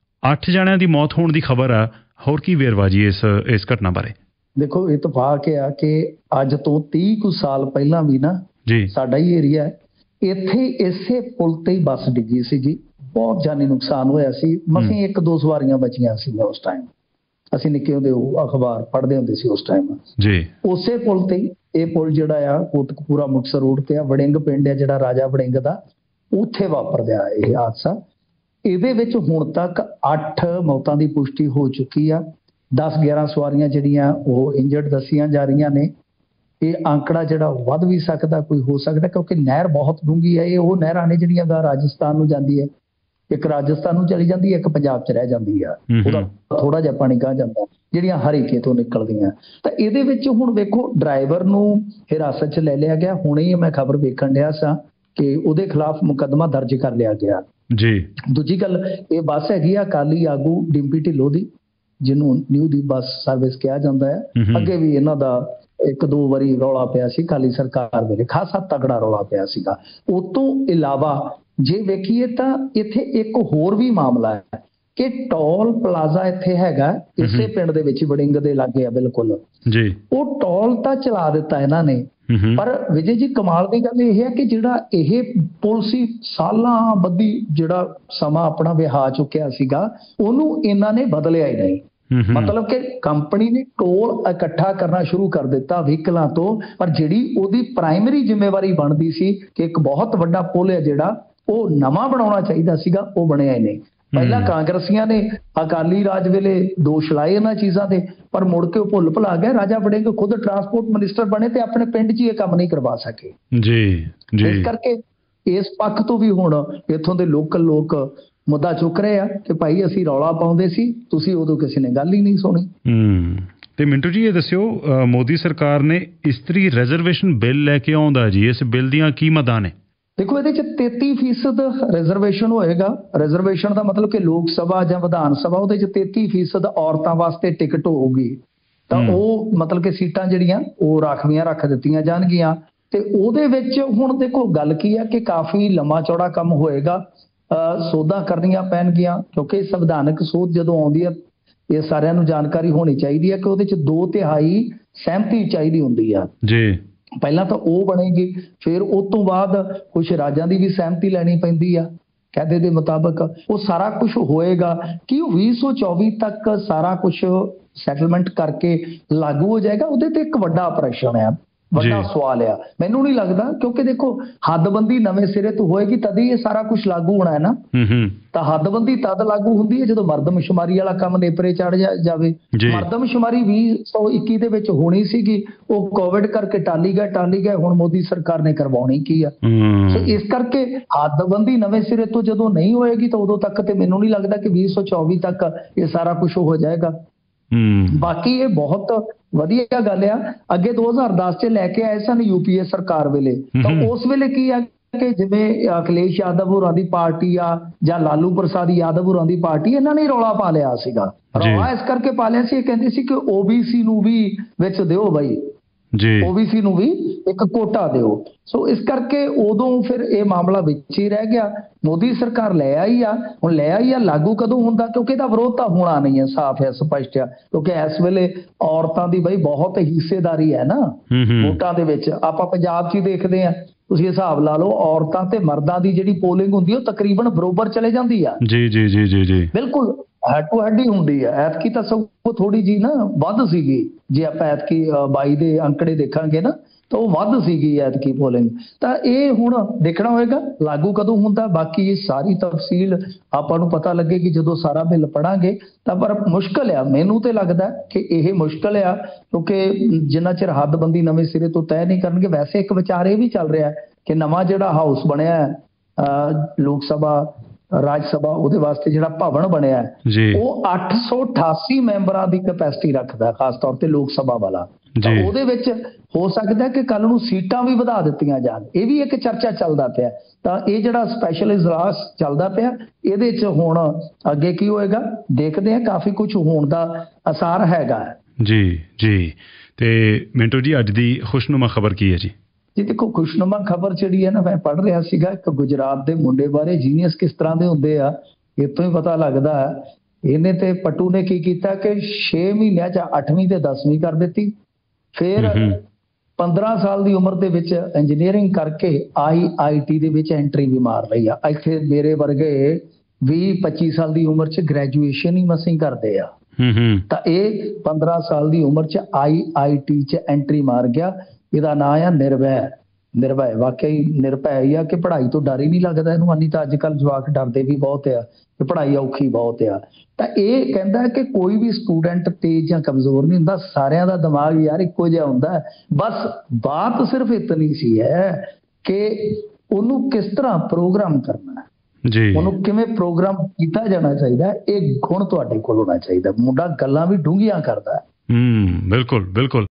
8 ਜਣਿਆਂ ਦੀ ਮੌਤ ਹੋਣ ਦੀ ਖਬਰ ਆ। ਹੋਰ ਕੀ ਵੇਰਵਾ ਜੀ ਇਸ ਘਟਨਾ ਬਾਰੇ? ਦੇਖੋ, ਇਤਫਾਕ ਆ ਕਿ ਅੱਜ ਤੋਂ 30 ਕੁ ਸਾਲ ਪਹਿਲਾਂ ਵੀ ਨਾ ਜੀ ਸਾਡਾ ਹੀ ਏਰੀਆ ਇੱਥੇ ਇਸੇ ਪੁਲ ਤੇ ਹੀ ਬੱਸ ਡਿੱਗੀ ਸੀਗੀ, ਬਹੁਤ ਜਾਨੀ ਨੁਕਸਾਨ ਹੋਇਆ ਸੀ। ਮਸੀਂ 1-2 ਸਵਾਰੀਆਂ ਬਚੀਆਂ ਸੀ ਉਸ ਟਾਈਮ। ਅਸੀਂ ਨਿੱਕੇ ਹੁੰਦੇ ਉਹ ਅਖਬਾਰ ਪੜ੍ਹਦੇ ਹੁੰਦੇ ਸੀ ਉਸ ਟਾਈਮ ਜੀ। ਉਸੇ ਪੁਲ ਤੇ ਇਹ ਪੁਲ ਜਿਹੜਾ ਆ ਕੋਟਕਪੂਰਾ ਮੁਕਤਸਰ ਰੋਡ ਤੇ ਆ, ਵੜਿੰਗ ਪਿੰਡ ਆ ਜਿਹੜਾ ਰਾਜਾ ਵੜਿੰਗ ਦਾ, ਉੱਥੇ ਵਾਪਰਦਾ ਇਹ ਹਾਦਸਾ। ਇਹਦੇ ਵਿੱਚ ਹੁਣ ਤੱਕ 8 ਮੌਤਾਂ ਦੀ ਪੁਸ਼ਟੀ ਹੋ ਚੁੱਕੀ ਆ। 10-11 ਸਵਾਰੀਆਂ ਜਿਹੜੀਆਂ ਉਹ ਇੰਜਰਡ ਦੱਸੀਆਂ ਜਾ ਰਹੀਆਂ ਨੇ। ਇਹ ਅੰਕੜਾ ਜਿਹੜਾ ਵੱਧ ਵੀ ਸਕਦਾ, ਕੋਈ ਹੋ ਸਕਦਾ, ਕਿਉਂਕਿ ਨਹਿਰ ਬਹੁਤ ਡੂੰਘੀ ਹੈ। ਇਹ ਉਹ ਨਹਿਰਾਂ ਨੇ ਜਿਹੜੀਆਂ ਰਾਜਸਥਾਨ ਨੂੰ ਜਾਂਦੀ ਹੈ, ਇੱਕ ਰਾਜਸਥਾਨ ਨੂੰ ਚਲੀ ਜਾਂਦੀ ਹੈ, ਇੱਕ ਪੰਜਾਬ 'ਚ ਰਹਿ ਜਾਂਦੀ ਆ, ਉਹਦਾ ਥੋੜਾ ਜਿਹਾ ਪਾਣੀ ਗਾਹ ਜਾਂਦਾ, ਜਿਹੜੀਆਂ ਹਰੀਕੇ ਤੋਂ ਨਿਕਲਦੀਆਂ। ਤਾਂ ਇਹਦੇ ਵਿੱਚ ਹੁਣ ਵੇਖੋ, ਡਰਾਈਵਰ ਨੂੰ ਹਿਰਾਸਤ 'ਚ ਲੈ ਲਿਆ ਗਿਆ। ਹੁਣੇ ਹੀ ਮੈਂ ਖਬਰ ਵੇਖਣ ਡਿਆ ਸਾਂ ਕਿ ਉਹਦੇ ਖਿਲਾਫ ਮੁਕੱਦਮਾ ਦਰਜ ਕਰ ਲਿਆ ਗਿਆ ਜੀ। ਦੂਜੀ ਗੱਲ, ਇਹ ਬੱਸ ਹੈਗੀ ਆ ਅਕਾਲੀ ਆਗੂ ਡਿੰਪੀ ਢਿੱਲੋਂ ਦੀ, ਜਿਹਨੂੰ ਨਿਊ ਦੀ ਬੱਸ ਸਰਵਿਸ ਕਿਹਾ ਜਾਂਦਾ ਹੈ। ਅੱਗੇ ਵੀ ਇਹਨਾਂ ਦਾ 1-2 ਵਾਰੀ ਰੌਲਾ ਪਿਆ ਸੀ ਅਕਾਲੀ ਸਰਕਾਰ ਵੇਲੇ, ਖਾਸਾ ਤਗੜਾ ਰੌਲਾ ਪਿਆ ਸੀਗਾ। ਉਹ ਤੋਂ ਇਲਾਵਾ ਜੇ ਵੇਖੀਏ ਤਾਂ ਇੱਥੇ ਇੱਕ ਹੋਰ ਵੀ ਮਾਮਲਾ ਹੈ ਕਿ ਟੋਲ ਪਲਾਜ਼ਾ ਇੱਥੇ ਹੈਗਾ, ਇਸੇ ਪਿੰਡ ਦੇ ਵਿੱਚ ਵੜਿੰਗ ਦੇ ਲਾਗੇ ਆ ਬਿਲਕੁਲ ਜੀ। ਉਹ ਟੋਲ ਤਾਂ ਚਲਾ ਦਿੱਤਾ ਇਹਨਾਂ ਨੇ, ਪਰ ਵਿਜੇ ਜੀ ਕਮਾਲ ਦੀ ਗੱਲ ਇਹ ਹੈ ਕਿ ਜਿਹੜਾ ਇਹ ਪੁਲ ਸੀ, ਸਾਲਾਂ ਬੱਧੀ ਜਿਹੜਾ ਸਮਾਂ ਆਪਣਾ ਵਿਹਾ ਚੁੱਕਿਆ ਸੀਗਾ, ਉਹਨੂੰ ਇਹਨਾਂ ਨੇ ਬਦਲਿਆ ਹੀ ਨਹੀਂ। ਮਤਲਬ ਕਿ ਕੰਪਨੀ ਨੇ ਟੋਲ ਇਕੱਠਾ ਕਰਨਾ ਸ਼ੁਰੂ ਕਰ ਦਿੱਤਾ ਵਹੀਕਲਾਂ ਤੋਂ, ਪਰ ਜਿਹੜੀ ਉਹਦੀ ਪ੍ਰਾਇਮਰੀ ਜ਼ਿੰਮੇਵਾਰੀ ਬਣਦੀ ਸੀ ਕਿ ਇੱਕ ਬਹੁਤ ਵੱਡਾ ਪੁਲ ਹੈ ਜਿਹੜਾ ਉਹ ਨਵਾਂ ਬਣਾਉਣਾ ਚਾਹੀਦਾ ਸੀਗਾ, ਉਹ ਬਣਿਆ ਹੀ ਨਹੀਂ। ਪਹਿਲਾਂ ਕਾਂਗਰਸੀਆਂ ਨੇ ਅਕਾਲੀ ਰਾਜ ਵੇਲੇ ਦੋਸ਼ ਲਾਏ ਇਹਨਾਂ ਚੀਜ਼ਾਂ ਦੇ, ਪਰ ਮੁੜ ਕੇ ਉਹ ਭੁੱਲ ਭੁਲਾ ਗਏ। ਰਾਜਾ ਵੜਿੰਗ ਖੁਦ ਟਰਾਂਸਪੋਰਟ ਮਿਨਿਸਟਰ ਬਣੇ ਤੇ ਆਪਣੇ ਪਿੰਡ 'ਚ ਇਹ ਕੰਮ ਨਹੀਂ ਕਰਵਾ ਸਕੇ ਜੀ। ਇਸ ਕਰਕੇ ਇਸ ਪੱਖ ਤੋਂ ਵੀ ਹੁਣ ਇੱਥੋਂ ਦੇ ਲੋਕਲ ਲੋਕ ਮੁੱਦਾ ਚੁੱਕ ਰਹੇ ਆ ਕਿ ਭਾਈ ਅਸੀਂ ਰੌਲਾ ਪਾਉਂਦੇ ਸੀ, ਤੁਸੀਂ ਉਦੋਂ ਕਿਸੇ ਨੇ ਗੱਲ ਹੀ ਨਹੀਂ ਸੁਣੀ। ਤੇ ਮਿੰਟੂ ਜੀ, ਇਹ ਦੱਸਿਓ, ਮੋਦੀ ਸਰਕਾਰ ਨੇ ਇਸਤਰੀ ਰਿਜ਼ਰਵੇਸ਼ਨ ਬਿੱਲ ਲੈ ਕੇ ਆਉਂਦਾ ਜੀ, ਇਸ ਬਿੱਲ ਦੀਆਂ ਕੀ ਮਦਾਂ ਨੇ? ਦੇਖੋ, ਇਹਦੇ 'ਚ 33% ਰਿਜ਼ਰਵੇਸ਼ਨ ਹੋਏਗਾ। ਰਿਜ਼ਰਵੇਸ਼ਨ ਦਾ ਮਤਲਬ ਕਿ ਲੋਕ ਸਭਾ ਜਾਂ ਵਿਧਾਨ ਸਭਾ, ਉਹਦੇ 'ਚ 33% ਔਰਤਾਂ ਵਾਸਤੇ ਟਿਕਟ ਹੋਊਗੀ। ਤਾਂ ਉਹ ਮਤਲਬ ਕਿ ਸੀਟਾਂ ਜਿਹੜੀਆਂ ਉਹ ਰਾਖਵੀਆਂ ਰੱਖ ਦਿੱਤੀਆਂ ਜਾਣਗੀਆਂ। ਤੇ ਉਹਦੇ ਵਿੱਚ ਹੁਣ ਦੇਖੋ ਗੱਲ ਕੀ ਆ ਕਿ ਕਾਫੀ ਲੰਮਾ ਚੌੜਾ ਕੰਮ ਹੋਏਗਾ, ਸੋਧਾਂ ਕਰਨੀਆਂ ਪੈਣਗੀਆਂ, ਕਿਉਂਕਿ ਸੰਵਿਧਾਨਕ ਸੋਧ ਜਦੋਂ ਆਉਂਦੀ ਹੈ ਇਹ ਸਾਰਿਆਂ ਨੂੰ ਜਾਣਕਾਰੀ ਹੋਣੀ ਚਾਹੀਦੀ ਹੈ ਕਿ ਉਹਦੇ 'ਚ 2/3 ਸਹਿਮਤੀ ਚਾਹੀਦੀ ਹੁੰਦੀ ਆ ਜੀ। ਪਹਿਲਾਂ ਤਾਂ ਉਹ ਬਣੇਗੀ, ਫਿਰ ਉਸ ਤੋਂ ਬਾਅਦ ਕੁਝ ਰਾਜਾਂ ਦੀ ਵੀ ਸਹਿਮਤੀ ਲੈਣੀ ਪੈਂਦੀ ਆ ਕਾਇਦੇ ਦੇ ਮੁਤਾਬਕ। ਉਹ ਸਾਰਾ ਕੁਝ ਹੋਏਗਾ ਕਿ 2024 ਤੱਕ ਸਾਰਾ ਕੁਝ ਸੈਟਲਮੈਂਟ ਕਰਕੇ ਲਾਗੂ ਹੋ ਜਾਏਗਾ। ਉਹਦੇ ਤੇ ਇੱਕ ਵੱਡਾ ਪ੍ਰਸ਼ਨ ਆ, ਵੱਡਾ ਸਵਾਲ ਆ। ਮੈਨੂੰ ਨਹੀਂ ਲੱਗਦਾ, ਕਿਉਂਕਿ ਦੇਖੋ ਹੱਦਬੰਦੀ ਨਵੇਂ ਸਿਰੇ ਤੋਂ ਹੋਏਗੀ ਤਦ ਹੀ ਇਹ ਸਾਰਾ ਕੁਝ ਲਾਗੂ ਹੋਣਾ ਹੈ ਨਾ। ਤਾਂ ਹੱਦਬੰਦੀ ਤਦ ਲਾਗੂ ਹੁੰਦੀ ਹੈ ਜਦੋਂ ਮਰਦਮਸ਼ੁਮਾਰੀ ਵਾਲਾ ਕੰਮ ਨੇਪਰੇ ਚੜ ਜਾਵੇ। ਮਰਦਮਸ਼ੁਮਾਰੀ 2021 ਦੇ ਵਿੱਚ ਹੋਣੀ ਸੀਗੀ, ਉਹ ਕੋਵਿਡ ਕਰਕੇ ਟਾਲੀ ਗਏ। ਹੁਣ ਮੋਦੀ ਸਰਕਾਰ ਨੇ ਕਰਵਾਉਣੀ ਕੀ ਆ। ਇਸ ਕਰਕੇ ਹੱਦਬੰਦੀ ਨਵੇਂ ਸਿਰੇ ਤੋਂ ਜਦੋਂ ਨਹੀਂ ਹੋਏਗੀ ਤਾਂ ਉਦੋਂ ਤੱਕ ਤੇ ਮੈਨੂੰ ਨਹੀਂ ਲੱਗਦਾ ਕਿ 2024 ਤੱਕ ਇਹ ਸਾਰਾ ਕੁਝ ਹੋ ਜਾਏਗਾ। ਬਾਕੀ ਇਹ ਬਹੁਤ ਵਧੀਆ ਗੱਲ ਆ। ਅੱਗੇ 2010 'ਚ ਲੈ ਕੇ ਆਏ ਸਨ UPA ਸਰਕਾਰ ਵੇਲੇ, ਤਾਂ ਉਸ ਵੇਲੇ ਕੀ ਆ ਕਿ ਜਿਵੇਂ ਅਖਿਲੇਸ਼ ਯਾਦਵ ਹੋਰਾਂ ਦੀ ਪਾਰਟੀ ਆ ਜਾਂ ਲਾਲੂ ਪ੍ਰਸਾਦ ਯਾਦਵ ਹੋਰਾਂ ਦੀ ਪਾਰਟੀ, ਇਹਨਾਂ ਨੇ ਰੌਲਾ ਪਾ ਲਿਆ ਸੀਗਾ। ਰੌਲਾ ਇਸ ਕਰਕੇ ਪਾ ਲਿਆ ਸੀ, ਇਹ ਕਹਿੰਦੇ ਸੀ ਕਿ OBC ਨੂੰ ਵੀ ਵਿੱਚ ਦਿਓ ਬਾਈ, ਜੀ ਓਬੀਸੀ ਨੂੰ ਵੀ ਇੱਕ ਕੋਟਾ ਦਿਓ। ਸੋ ਇਸ ਕਰਕੇ ਉਦੋਂ ਫਿਰ ਇਹ ਮਾਮਲਾ ਵਿੱਚ ਹੀ ਰਹਿ ਗਿਆ। ਮੋਦੀ ਸਰਕਾਰ ਲੈ ਆਈ ਆ, ਹੁਣ ਲੈ ਆਈ ਆ, ਲਾਗੂ ਕਦੋਂ ਹੁੰਦਾ? ਕਿਉਂਕਿ ਇਹਦਾ ਵਿਰੋਧ ਤਾਂ ਹੋਣਾ ਨਹੀਂ ਹੈ, ਸਾਫ਼ ਹੈ, ਸਪਸ਼ਟ ਆ। ਕਿਉਂਕਿ ਇਸ ਵੇਲੇ ਔਰਤਾਂ ਦੀ ਬਈ ਬਹੁਤ ਹਿੱਸੇਦਾਰੀ ਹੈ ਨਾ ਵੋਟਾਂ ਦੇ ਵਿੱਚ। ਆਪਾਂ ਪੰਜਾਬ 'ਚ ਹੀ ਦੇਖਦੇ ਆ, ਤੁਸੀਂ ਹਿਸਾਬ ਲਾ ਲਓ, ਔਰਤਾਂ ਤੇ ਮਰਦਾਂ ਦੀ ਜਿਹੜੀ ਪੋਲਿੰਗ ਹੁੰਦੀ ਉਹ ਤਕਰੀਬਨ ਬਰੋਬਰ ਚਲੇ ਜਾਂਦੀ ਆ। ਜੀ ਜੀ ਜੀ ਜੀ ਜੀ ਬਿਲਕੁਲ ਹੈਡ ਟੂ ਹੈਡ ਹੀ ਹੁੰਦੀ ਹੈ। ਐਤਕੀ ਤਾਂ ਸਗੋਂ ਥੋੜੀ ਜੀ ਨਾ ਵੱਧ ਸੀਗੀ, ਜੇ ਆਪਾਂ ਐਤਕੀ 22 ਦੇ ਅੰਕੜੇ ਦੇਖਾਂਗੇ ਨਾ ਤਾਂ ਉਹ ਵੱਧ ਸੀਗੀ ਐਤਕੀ ਪੋਲਿੰਗ। ਤਾਂ ਇਹ ਹੁਣ ਦੇਖਣਾ ਹੋਏਗਾ ਲਾਗੂ ਕਦੋਂ ਹੁੰਦਾ। ਬਾਕੀ ਇਹ ਸਾਰੀ ਤਫਸੀਲ ਆਪਾਂ ਨੂੰ ਪਤਾ ਲੱਗੇਗੀ ਜਦੋਂ ਸਾਰਾ ਬਿੱਲ ਪੜਾਂਗੇ। ਤਾਂ ਪਰ ਮੁਸ਼ਕਲ ਆ, ਮੈਨੂੰ ਤੇ ਲੱਗਦਾ ਕਿ ਇਹ ਮੁਸ਼ਕਲ ਆ, ਕਿਉਂਕਿ ਜਿੰਨਾ ਚਿਰ ਹੱਦਬੰਦੀ ਨਵੇਂ ਸਿਰੇ ਤੋਂ ਤੈਅ ਨਹੀਂ ਕਰਨਗੇ। ਵੈਸੇ ਇੱਕ ਵਿਚਾਰ ਇਹ ਵੀ ਚੱਲ ਰਿਹਾ ਕਿ ਨਵਾਂ ਜਿਹੜਾ ਹਾਊਸ ਬਣਿਆ ਲੋਕ ਸਭਾ ਰਾਜ ਸਭਾ, ਉਹਦੇ ਵਾਸਤੇ ਜਿਹੜਾ ਭਵਨ ਬਣਿਆ ਉਹ 888 ਮੈਂਬਰਾਂ ਦੀ ਕੈਪੈਸਿਟੀ ਰੱਖਦਾ, ਖਾਸ ਤੌਰ ਤੇ ਲੋਕ ਸਭਾ ਵਾਲਾ। ਤਾਂ ਉਹਦੇ ਵਿੱਚ ਹੋ ਸਕਦਾ ਕਿ ਕੱਲ ਨੂੰ ਸੀਟਾਂ ਵੀ ਵਧਾ ਦਿੱਤੀਆਂ ਜਾਣ। ਇਹ ਵੀ ਇੱਕ ਚਰਚਾ ਚੱਲਦਾ ਪਿਆ। ਤਾਂ ਇਹ ਜਿਹੜਾ ਸਪੈਸ਼ਲ ਇਜਲਾਸ ਚੱਲਦਾ ਪਿਆ, ਇਹਦੇ 'ਚ ਹੁਣ ਅੱਗੇ ਕੀ ਹੋਏਗਾ ਦੇਖਦੇ ਹਾਂ। ਕਾਫੀ ਕੁਝ ਹੋਣ ਦਾ ਅਸਾਰ ਹੈਗਾ। ਜੀ ਜੀ। ਤੇ ਮਿੰਟੂ ਜੀ, ਅੱਜ ਦੀ ਖੁਸ਼ਨੁਮਾ ਖਬਰ ਕੀ ਹੈ ਜੀ? ਜੀ ਦੇਖੋ, ਖੁਸ਼ਨੁਮਾ ਖਬਰ ਜਿਹੜੀ ਹੈ ਨਾ, ਮੈਂ ਪੜ੍ਹ ਰਿਹਾ ਸੀਗਾ ਇੱਕ ਗੁਜਰਾਤ ਦੇ ਮੁੰਡੇ ਬਾਰੇ। ਜੀਨੀਅਸ ਕਿਸ ਤਰ੍ਹਾਂ ਦੇ ਹੁੰਦੇ ਆ ਇੱਥੋਂ ਹੀ ਪਤਾ ਲੱਗਦਾ। ਇਹਨੇ ਤੇ ਪੱਟੂ ਨੇ ਕੀ ਕੀਤਾ ਕਿ 6 ਮਹੀਨਿਆਂ 'ਚ 8ਵੀਂ ਤੇ 10ਵੀਂ ਕਰ ਦਿੱਤੀ। ਫਿਰ 15 ਸਾਲ ਦੀ ਉਮਰ ਦੇ ਵਿੱਚ ਇੰਜੀਨੀਅਰਿੰਗ ਕਰਕੇ IIT ਦੇ ਵਿੱਚ ਐਂਟਰੀ ਵੀ ਮਾਰ ਲਈ ਆ। ਇੱਥੇ ਮੇਰੇ ਵਰਗੇ 20-25 ਸਾਲ ਦੀ ਉਮਰ 'ਚ ਗ੍ਰੈਜੂਏਸ਼ਨ ਹੀ ਮਸੀਂ ਕਰਦੇ ਆ। ਤਾਂ ਇਹ 15 ਸਾਲ ਦੀ ਉਮਰ 'ਚ IIT 'ਚ ਐਂਟਰੀ ਮਾਰ ਗਿਆ। ਇਹਦਾ ਨਾਂ ਆ ਨਿਰਭੈ। ਨਿਰਭੈ ਵਾਕਈ ਨਿਰਭੈ ਹੀ ਆ ਕਿ ਪੜ੍ਹਾਈ ਤੋਂ ਡਰ ਹੀ ਨਹੀਂ ਲੱਗਦਾ ਇਹਨੂੰ। ਨਹੀਂ ਤਾਂ ਅੱਜ ਕੱਲ੍ਹ ਜਵਾਕ ਡਰਦੇ ਵੀ ਬਹੁਤ ਆ ਕਿ ਪੜ੍ਹਾਈ ਔਖੀ ਬਹੁਤ ਆ। ਤਾਂ ਇਹ ਕਹਿੰਦਾ ਕਿ ਕੋਈ ਵੀ ਸਟੂਡੈਂਟ ਤੇਜ਼ ਜਾਂ ਕਮਜ਼ੋਰ ਨਹੀਂ ਹੁੰਦਾ, ਸਾਰਿਆਂ ਦਾ ਦਿਮਾਗ ਯਾਰ ਇੱਕੋ ਜਿਹਾ ਹੁੰਦਾ। ਬਸ ਬਾਤ ਸਿਰਫ ਇਤਨੀ ਸੀ ਹੈ ਕਿ ਉਹਨੂੰ ਕਿਸ ਤਰ੍ਹਾਂ ਪ੍ਰੋਗਰਾਮ ਕਰਨਾ ਹੈ, ਉਹਨੂੰ ਕਿਵੇਂ ਪ੍ਰੋਗਰਾਮ ਕੀਤਾ ਜਾਣਾ ਚਾਹੀਦਾ, ਇਹ ਗੁਣ ਤੁਹਾਡੇ ਕੋਲ ਹੋਣਾ ਚਾਹੀਦਾ। ਮੁੰਡਾ ਗੱਲਾਂ ਵੀ ਡੂੰਘੀਆਂ ਕਰਦਾ। ਬਿਲਕੁਲ ਬਿਲਕੁਲ।